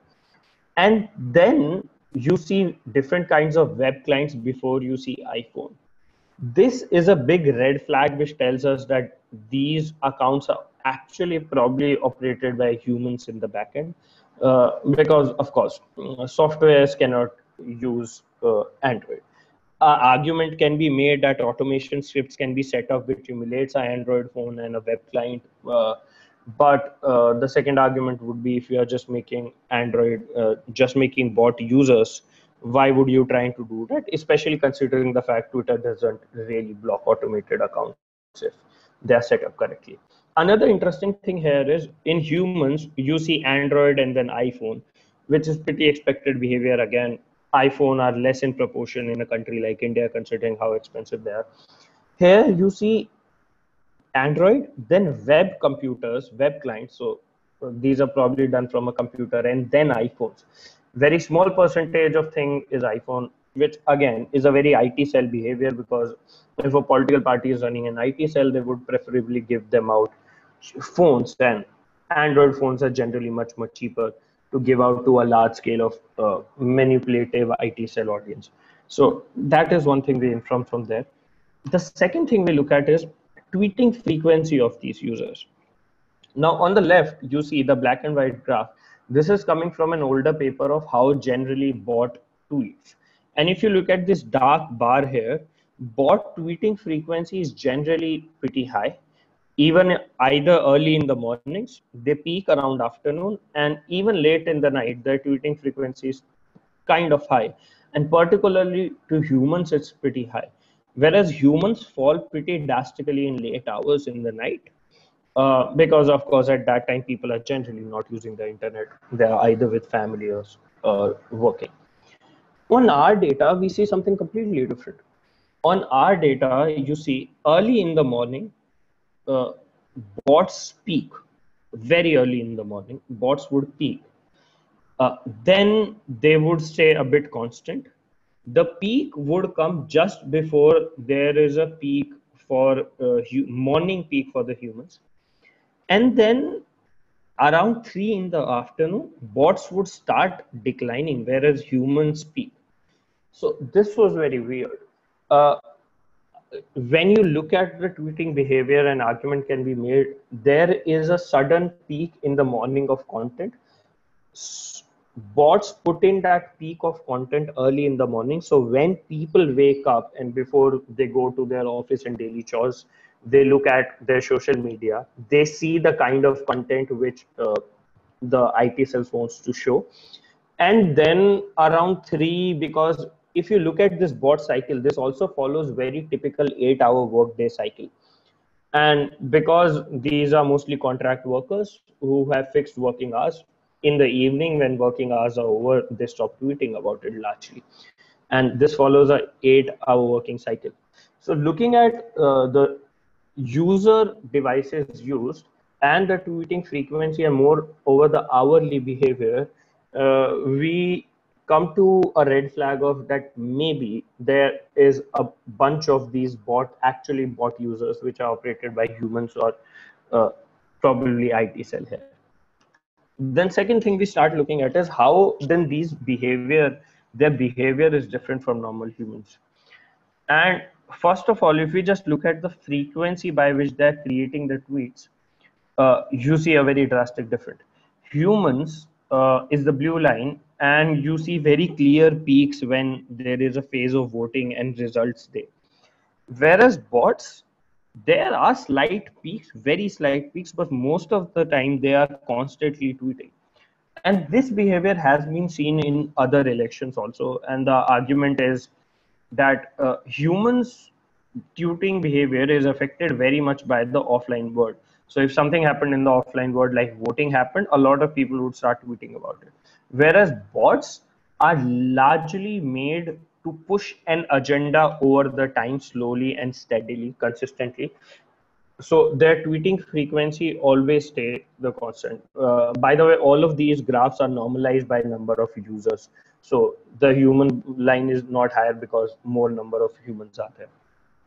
Speaker 7: And then you see different kinds of web clients before you see iPhone. This is a big red flag which tells us that these accounts are actually probably operated by humans in the backend, uh, because of course softwares cannot use uh, Android. Uh, argument can be made that automation scripts can be set up which emulates an Android phone and a web client. Uh, but uh, the second argument would be, if you are just making Android, uh, just making bot users, why would you trying to do that? Especially considering the fact Twitter doesn't really block automated accounts if they are set up correctly. Another interesting thing here is in humans, you see Android and then iPhone, which is pretty expected behavior. Again, iPhone are less in proportion in a country like India, considering how expensive they are. Here you see Android, then web computers, web clients. So uh, these are probably done from a computer, and then iPhones. Very small percentage of thing is iPhone, which again is a very I T cell behavior, because if a political party is running an I T cell, they would preferably give them out phones, and Android phones are generally much, much cheaper to give out to a large scale of uh, manipulative I T cell audience. So that is one thing we infer from there. The second thing we look at is tweeting frequency of these users. Now on the left, you see the black and white graph. This is coming from an older paper of how generally bot tweets. And if you look at this dark bar here, bot tweeting frequency is generally pretty high. Even either early in the mornings, they peak around afternoon, and even late in the night, their tweeting frequency is kind of high. And particularly to humans, it's pretty high. Whereas humans fall pretty drastically in late hours in the night. Uh, because of course at that time people are generally not using the internet, they are either with family or uh, working. On our data we see something completely different. On our data you see early in the morning, uh, bots peak very early in the morning. Bots would peak. Uh, then they would stay a bit constant. The peak would come just before there is a peak for uh, morning peak for the humans. And then around three in the afternoon, bots would start declining, whereas humans peak. So this was very weird. Uh, when you look at the tweeting behavior, an argument can be made. There is a sudden peak in the morning of content. Bots put in that peak of content early in the morning. So when people wake up and before they go to their office and daily chores, they look at their social media, they see the kind of content which uh, the I T cells wants to show. And then around three, because if you look at this bot cycle, this also follows very typical eight hour workday cycle. And because these are mostly contract workers who have fixed working hours, in the evening when working hours are over, they stop tweeting about it largely. And this follows a eight hour working cycle. So looking at uh, the user devices used and the tweeting frequency and more over the hourly behavior, uh, we come to a red flag of that maybe there is a bunch of these bot, actually bot users, which are operated by humans or uh, probably I T cell here. Then second thing we start looking at is how then these behavior, their behavior is different from normal humans. And first of all, if we just look at the frequency by which they're creating the tweets, uh, you see a very drastic difference. Humans uh, is the blue line, and you see very clear peaks when there is a phase of voting and results day. Whereas bots, there are slight peaks, very slight peaks, but most of the time they are constantly tweeting. And this behavior has been seen in other elections also. And the argument is that uh, humans' tweeting behavior is affected very much by the offline world. So if something happened in the offline world, like voting happened, a lot of people would start tweeting about it. Whereas bots are largely made to push an agenda over the time slowly and steadily, consistently. So their tweeting frequency always stay the constant. Uh, by the way, all of these graphs are normalized by number of users. So the human line is not higher because more number of humans are there.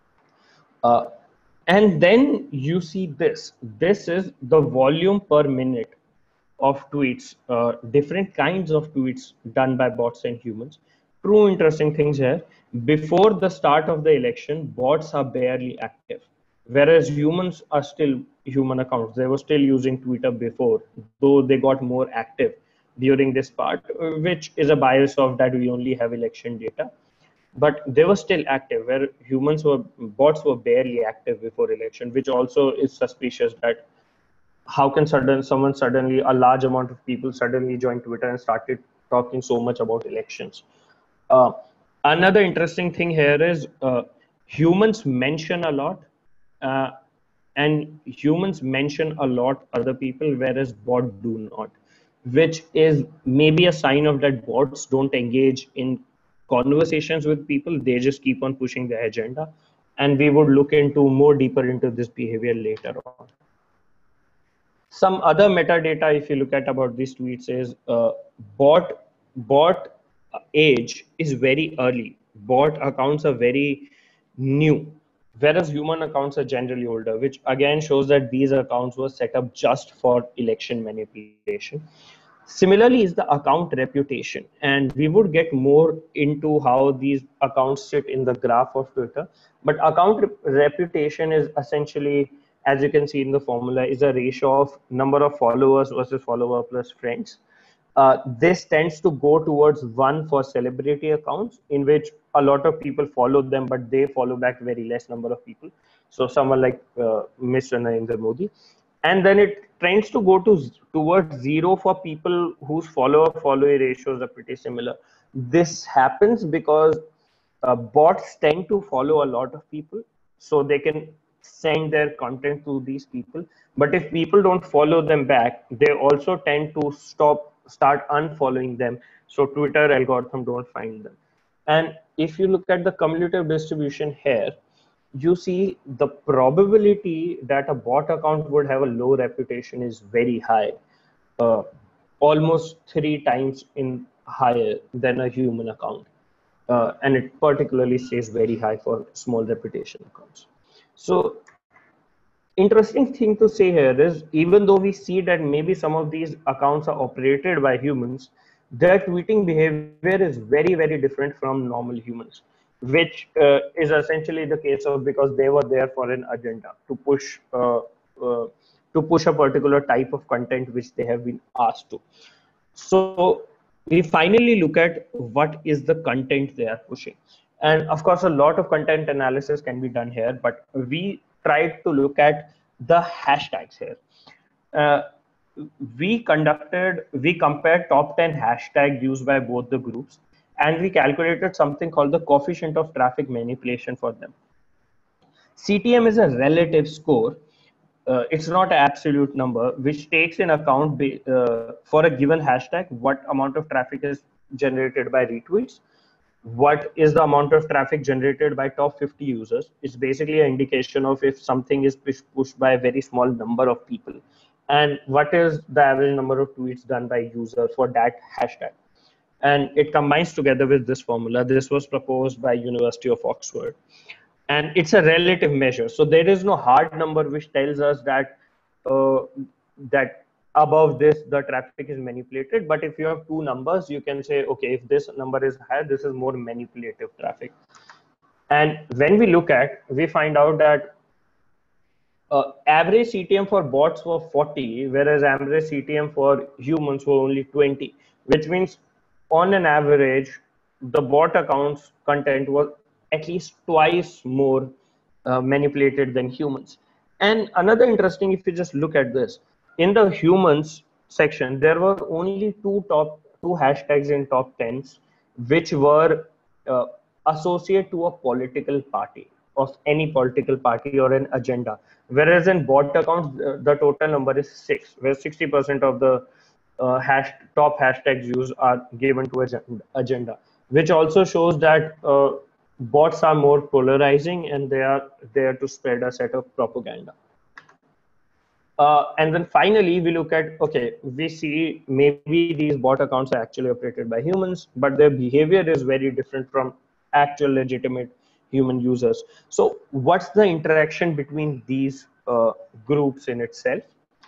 Speaker 7: Uh, and then you see this. This is the volume per minute of tweets, uh, different kinds of tweets done by bots and humans. True interesting things here. Before the start of the election, bots are barely active, whereas humans are still human accounts. They were still using Twitter before, though they got more active during this part, which is a bias of that we only have election data. But they were still active, where humans were, bots were barely active before election, which also is suspicious that how can sudden someone suddenly, a large amount of people suddenly joined Twitter and started talking so much about elections. Uh, another interesting thing here is uh, humans mention a lot uh, and humans mention a lot other people, whereas bots do not, which is maybe a sign of that bots don't engage in conversations with people. They just keep on pushing their agenda. And we would look into more deeper into this behavior later on. Some other metadata, if you look at about these tweets, is uh, bot bot age is very early. Bot accounts are very new, whereas human accounts are generally older, which again shows that these accounts were set up just for election manipulation. Similarly is the account reputation, and we would get more into how these accounts sit in the graph of Twitter. But account rep reputation is essentially, as you can see in the formula, is a ratio of number of followers versus follower plus friends. Uh, this tends to go towards one for celebrity accounts, in which a lot of people follow them, but they follow back very less number of people. So someone like uh, Mister Narendra Modi. And then it tends to go to towards zero for people whose follower follower ratios are pretty similar. This happens because uh, bots tend to follow a lot of people, so they can send their content to these people. But if people don't follow them back, they also tend to stop, start unfollowing them. So Twitter algorithm don't find them. And if you look at the cumulative distribution here, you see the probability that a bot account would have a low reputation is very high, uh, almost three times in higher than a human account. Uh, and it particularly stays very high for small reputation accounts. So interesting thing to say here is, even though we see that maybe some of these accounts are operated by humans, their tweeting behavior is very, very different from normal humans, which uh, is essentially the case of because they were there for an agenda to push uh, uh, to push a particular type of content which they have been asked to. So we finally look at what is the content they are pushing. And of course, a lot of content analysis can be done here, but we tried to look at the hashtags here. Uh, we conducted, we compared top ten hashtags used by both the groups, and we calculated something called the coefficient of traffic manipulation for them. C T M is a relative score. Uh, it's not an absolute number, which takes in account be, uh, for a given hashtag what amount of traffic is generated by retweets, what is the amount of traffic generated by top fifty users. It's basically an indication of if something is push, pushed by a very small number of people, and what is the average number of tweets done by user for that hashtag. And it combines together with this formula. This was proposed by University of Oxford. And it's a relative measure. So there is no hard number which tells us that uh, that above this, the traffic is manipulated. But if you have two numbers, you can say, okay, if this number is higher, this is more manipulative traffic. And when we look at, we find out that uh, average C T M for bots were forty, whereas average C T M for humans were only twenty, which means on an average, the bot account's content was at least twice more uh, manipulated than humans. And another interesting, if you just look at this, in the humans section, there were only two top two hashtags in top tens, which were uh, associated to a political party of any political party or an agenda. Whereas in bot accounts, the, the total number is six, where sixty percent of the uh, hash top hashtags used are given to an agenda, which also shows that uh, bots are more polarizing and they are there to spread a set of propaganda. Uh, and then finally, we look at, okay, we see maybe these bot accounts are actually operated by humans, but their behavior is very different from actual legitimate human users. So what's the interaction between these uh, groups in itself?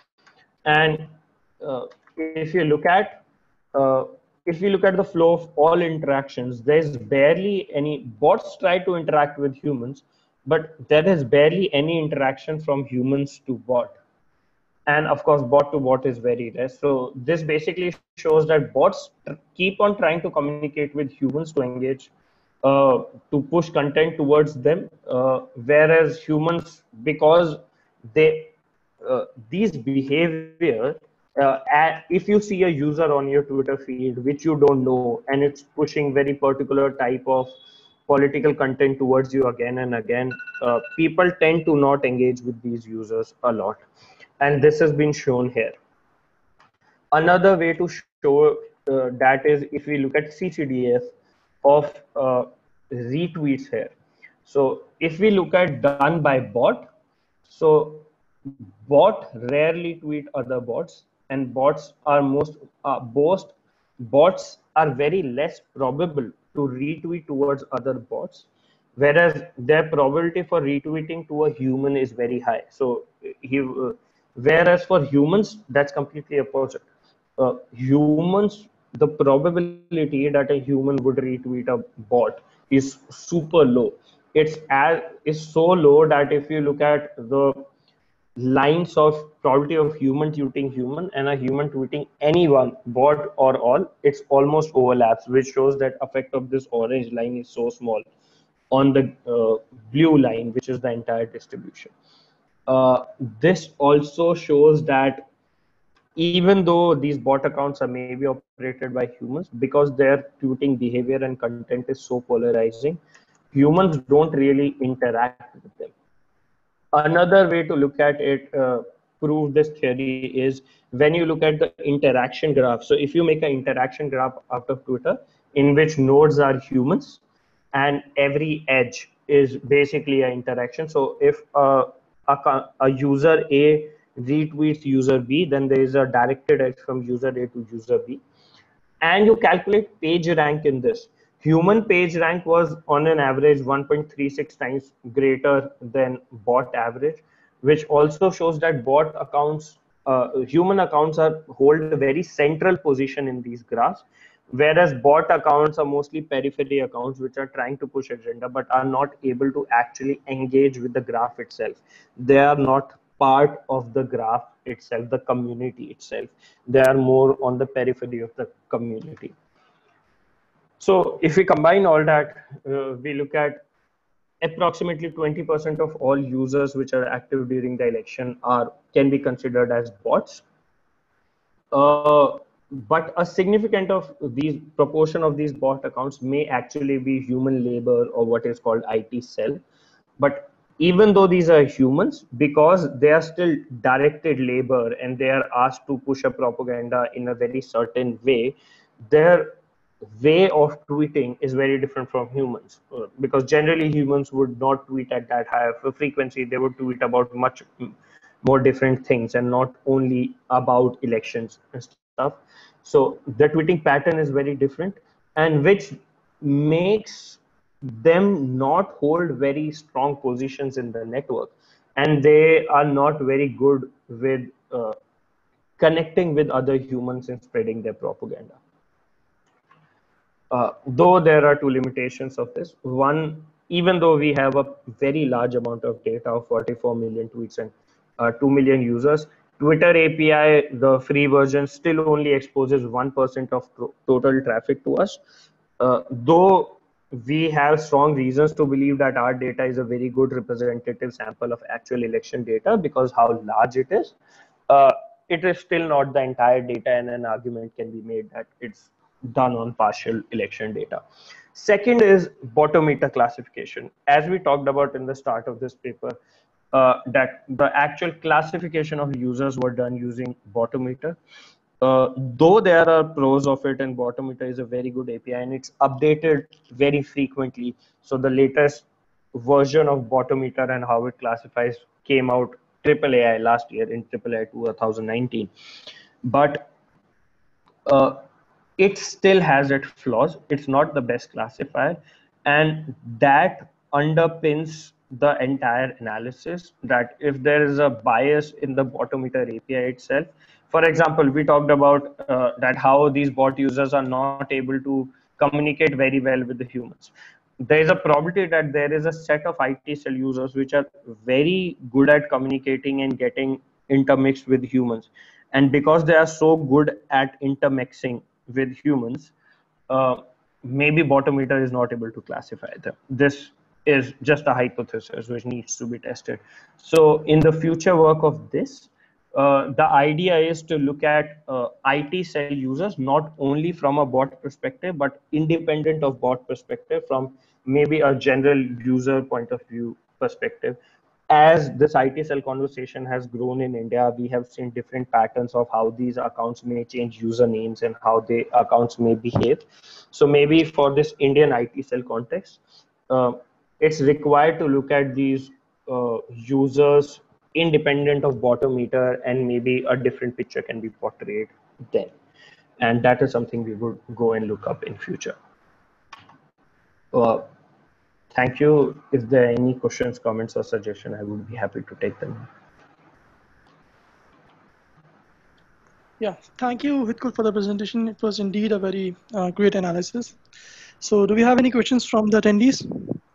Speaker 7: And uh, if you look at, uh, if you look at the flow of all interactions, there's barely any, bots try to interact with humans, but there is barely any interaction from humans to bot. And of course, bot to bot is very rare. So this basically shows that bots keep on trying to communicate with humans to engage, uh, to push content towards them, uh, whereas humans, because they, uh, these behavior, Uh, if you see a user on your Twitter feed which you don't know and it's pushing very particular type of political content towards you again and again, uh, people tend to not engage with these users a lot. And this has been shown here. Another way to show uh, that is if we look at C C D F of uh, retweets here. So if we look at done by bot, so bot rarely tweet other bots, and bots are most uh, both bots are very less probable to retweet towards other bots, whereas their probability for retweeting to a human is very high. So he, uh, whereas for humans, that's completely opposite. Uh, humans, the probability that a human would retweet a bot is super low. It's as is so low that if you look at the lines of probability of human tweeting human and a human tweeting anyone, bot or all, it's almost overlaps, which shows that effect of this orange line is so small on the uh, blue line, which is the entire distribution. Uh, this also shows that even though these bot accounts are maybe operated by humans, because their tweeting behavior and content is so polarizing, humans don't really interact with them. Another way to look at it, uh, prove this theory, is when you look at the interaction graph. So if you make an interaction graph out of Twitter in which nodes are humans and every edge is basically an interaction. So if uh, a, a user A retweets user B, then there is a directed edge from user A to user B. And you calculate page rank in this. Human page rank was on an average one point three six times greater than bot average, which also shows that bot accounts, uh, human accounts are hold a very central position in these graphs, whereas bot accounts are mostly periphery accounts which are trying to push agenda but are not able to actually engage with the graph itself. They are not part of the graph itself, the community itself. They are more on the periphery of the community. So if we combine all that, uh, we look at approximately twenty percent of all users which are active during the election are can be considered as bots. Uh, but a significant of these proportion of these bot accounts may actually be human labor or what is called I T cell. But even though these are humans, because they are still directed labor and they are asked to push a propaganda in a very certain way, their way of tweeting is very different from humans, uh, because generally humans would not tweet at that high of a frequency. They would tweet about much more different things and not only about elections and stuff. So the tweeting pattern is very different, and which makes them not hold very strong positions in the network, and they are not very good with uh, connecting with other humans and spreading their propaganda. Uh, though there are two limitations of this. One, even though we have a very large amount of data of forty-four million tweets and uh, two million users, Twitter A P I, the free version, still only exposes one percent of total traffic to us. Uh, though we have strong reasons to believe that our data is a very good representative sample of actual election data because how large it is, uh, it is still not the entire data, and an argument can be made that it's done on partial election data. Second is Botometer classification. As we talked about in the start of this paper, uh, that the actual classification of users were done using Botometer. Uh, though there are pros of it, and Botometer is a very good A P I and it's updated very frequently. So the latest version of Botometer and how it classifies came out triple A I last year in triple A I two thousand nineteen. But uh, it still has its flaws. It's not the best classifier, and that underpins the entire analysis, that if there is a bias in the Botometer A P I itself. For example, we talked about uh, that how these bot users are not able to communicate very well with the humans. There is a probability that there is a set of I T cell users which are very good at communicating and getting intermixed with humans. And because they are so good at intermixing with humans, uh, maybe Botometer is not able to classify them. This is just a hypothesis which needs to be tested. So in the future work of this, uh, the idea is to look at uh, I T cell users not only from a bot perspective, but independent of bot perspective, from maybe a general user point of view perspective. As this I T cell conversation has grown in India, we have seen different patterns of how these accounts may change usernames and how the accounts may behave. So maybe for this Indian I T cell context, uh, it's required to look at these uh, users independent of Botometer, and maybe a different picture can be portrayed then. And that is something we would go and look up in future. Uh, Thank you. If there are any questions, comments, or suggestions, I would be happy to take them.
Speaker 2: Yeah, thank you, Hitkul, for the presentation. It was indeed a very uh, great analysis. So do we have any questions from the attendees?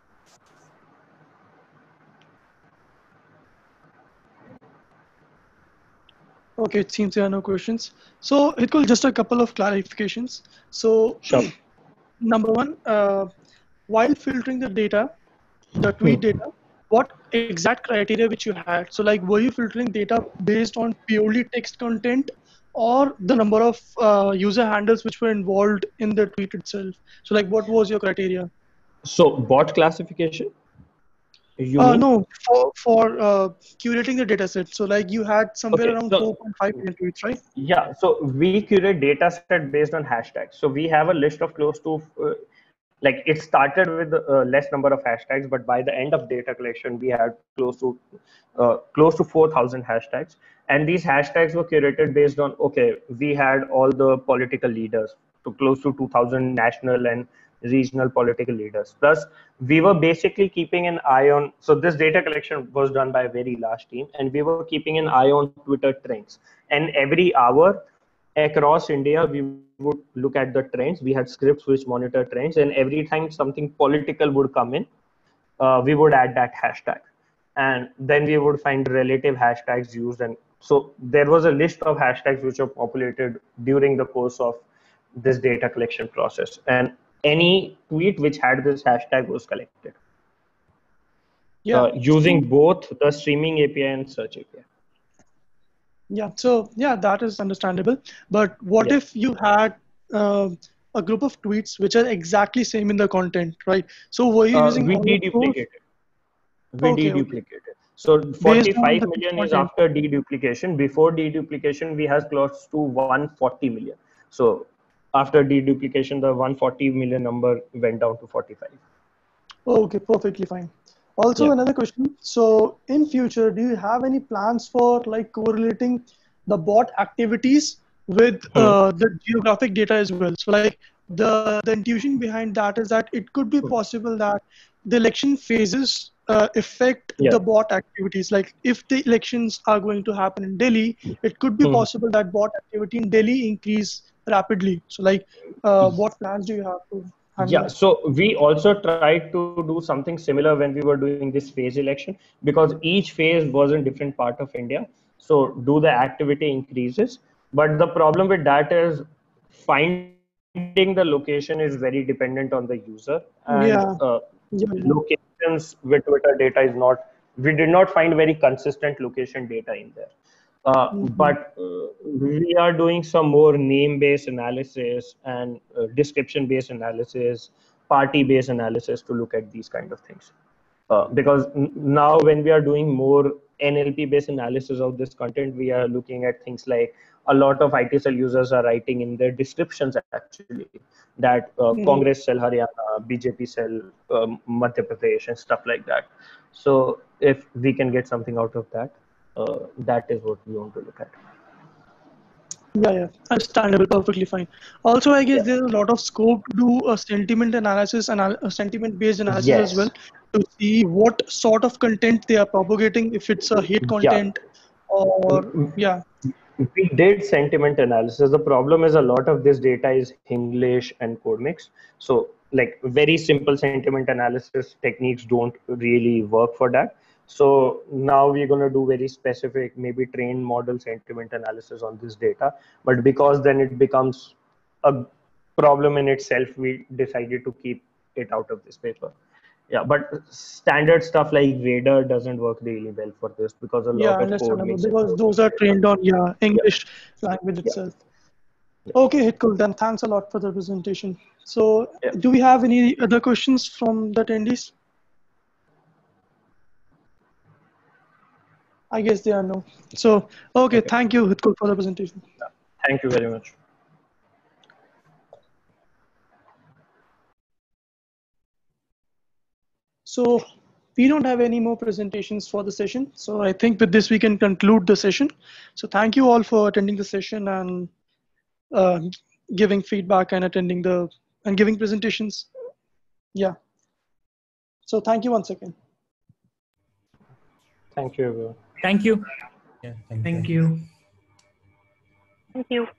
Speaker 2: Okay, it seems there are no questions. So Hitkul, just a couple of clarifications. So
Speaker 7: sure.
Speaker 2: Number one, uh, while filtering the data, the tweet data, what exact criteria which you had? So like, were you filtering data based on purely text content, or the number of uh, user handles which were involved in the tweet itself? So like, what was your criteria?
Speaker 7: So bot classification? You
Speaker 2: uh,
Speaker 7: mean?
Speaker 2: No, for, for uh, curating the data set. So like, you had somewhere
Speaker 7: Okay,
Speaker 2: around
Speaker 7: so,
Speaker 2: four point five million tweets, right?
Speaker 7: Yeah, so we curate data set based on hashtags. So we have a list of close to uh, like it started with uh, less number of hashtags, but by the end of data collection, we had close to uh, close to four thousand hashtags. And these hashtags were curated based on, okay, we had all the political leaders, to close to two thousand national and regional political leaders. Plus, we were basically keeping an eye on, so this data collection was done by a very large team, and we were keeping an eye on Twitter trends. And every hour across India, we would look at the trends. We had scripts which monitor trends, and every time something political would come in, uh, we would add that hashtag. And then we would find relative hashtags used. And so there was a list of hashtags which were populated during the course of this data collection process. And any tweet which had this hashtag was collected.
Speaker 2: Yeah.
Speaker 7: Uh, using both the streaming A P I and search A P I.
Speaker 2: Yeah, so yeah, that is understandable. But what
Speaker 7: Yeah.
Speaker 2: if you had uh, a group of tweets which are exactly same in the content, right? So were you
Speaker 7: Uh,
Speaker 2: using
Speaker 7: we
Speaker 2: all of those?
Speaker 7: deduplicated. We
Speaker 2: Okay, okay.
Speaker 7: deduplicated. So
Speaker 2: Based on
Speaker 7: forty-five
Speaker 2: the
Speaker 7: million is
Speaker 2: content.
Speaker 7: after deduplication. Before deduplication, we had close to one hundred forty million. So after deduplication, the one hundred forty million number went down to forty-five.
Speaker 2: Okay, perfectly fine. Also,
Speaker 7: Yeah.
Speaker 2: another question. So in future, do you have any plans for like correlating the bot activities with
Speaker 7: Hmm.
Speaker 2: uh, the geographic data as well? So like the, the intuition behind that is that it could be possible that the election phases uh, affect
Speaker 7: Yeah.
Speaker 2: the bot activities. Like if the elections are going to happen in Delhi, it could be
Speaker 7: Hmm.
Speaker 2: possible that bot activity in Delhi increase rapidly. So like uh, what plans do you have to handle
Speaker 7: Yeah,
Speaker 2: that?
Speaker 7: so we also tried to do something similar when we were doing this phase election, because each phase was in different part of India. So do the activity increases, but the problem with that is finding the location is very dependent on the user, and
Speaker 2: Yeah.
Speaker 7: uh,
Speaker 2: Yeah, yeah.
Speaker 7: locations with Twitter data is not, we did not find very consistent location data in there. Uh,
Speaker 2: Mhm.
Speaker 7: but uh, we are doing some more name-based analysis and uh, description-based analysis, party-based analysis to look at these kind of things. Uh, because n- now when we are doing more N L P-based analysis of this content, we are looking at things like a lot of I T cell users are writing in their descriptions actually that uh,
Speaker 2: Mhm.
Speaker 7: Congress cell Haryana, B J P cell um, Madhya Pradesh, and stuff like that. So if we can get something out of that, uh, that is what we want to look at.
Speaker 2: Yeah, yeah, understandable, perfectly fine. Also, I guess
Speaker 7: Yeah.
Speaker 2: there's a lot of scope to do a sentiment analysis and a sentiment-based analysis as well
Speaker 7: Yes.
Speaker 2: to see what sort of content they are propagating, if it's a hate
Speaker 7: Yeah.
Speaker 2: content or
Speaker 7: Mm,
Speaker 2: yeah.
Speaker 7: We did sentiment analysis. The problem is a lot of this data is English and code mix. So like very simple sentiment analysis techniques don't really work for that. So now we're going to do very specific, maybe trained model sentiment analysis on this data. But because then it becomes a problem in itself, we decided to keep it out of this paper. Yeah, but standard stuff like Vader doesn't work really well for this because a
Speaker 2: Yeah,
Speaker 7: lot of code
Speaker 2: understandable
Speaker 7: makes
Speaker 2: because
Speaker 7: involved in
Speaker 2: those are
Speaker 7: Vader.
Speaker 2: trained on yeah
Speaker 7: Yeah,
Speaker 2: English language
Speaker 7: yeah,
Speaker 2: itself.
Speaker 7: yeah.
Speaker 2: Okay, cool. Then thanks a lot for the presentation. So,
Speaker 7: Yeah.
Speaker 2: do we have any other questions from the attendees? I guess there are no. So, okay,
Speaker 7: Okay.
Speaker 2: thank you, Hitkul, for the presentation.
Speaker 7: Thank you very much.
Speaker 2: So we don't have any more presentations for the session. So I think with this we can conclude the session. So thank you all for attending the session and uh, giving feedback and attending the and giving presentations. Yeah. So thank you once again.
Speaker 7: Thank you, everyone.
Speaker 8: Thank you.
Speaker 1: Yeah, thank,
Speaker 8: Thank
Speaker 1: you.
Speaker 8: you.
Speaker 3: Thank you.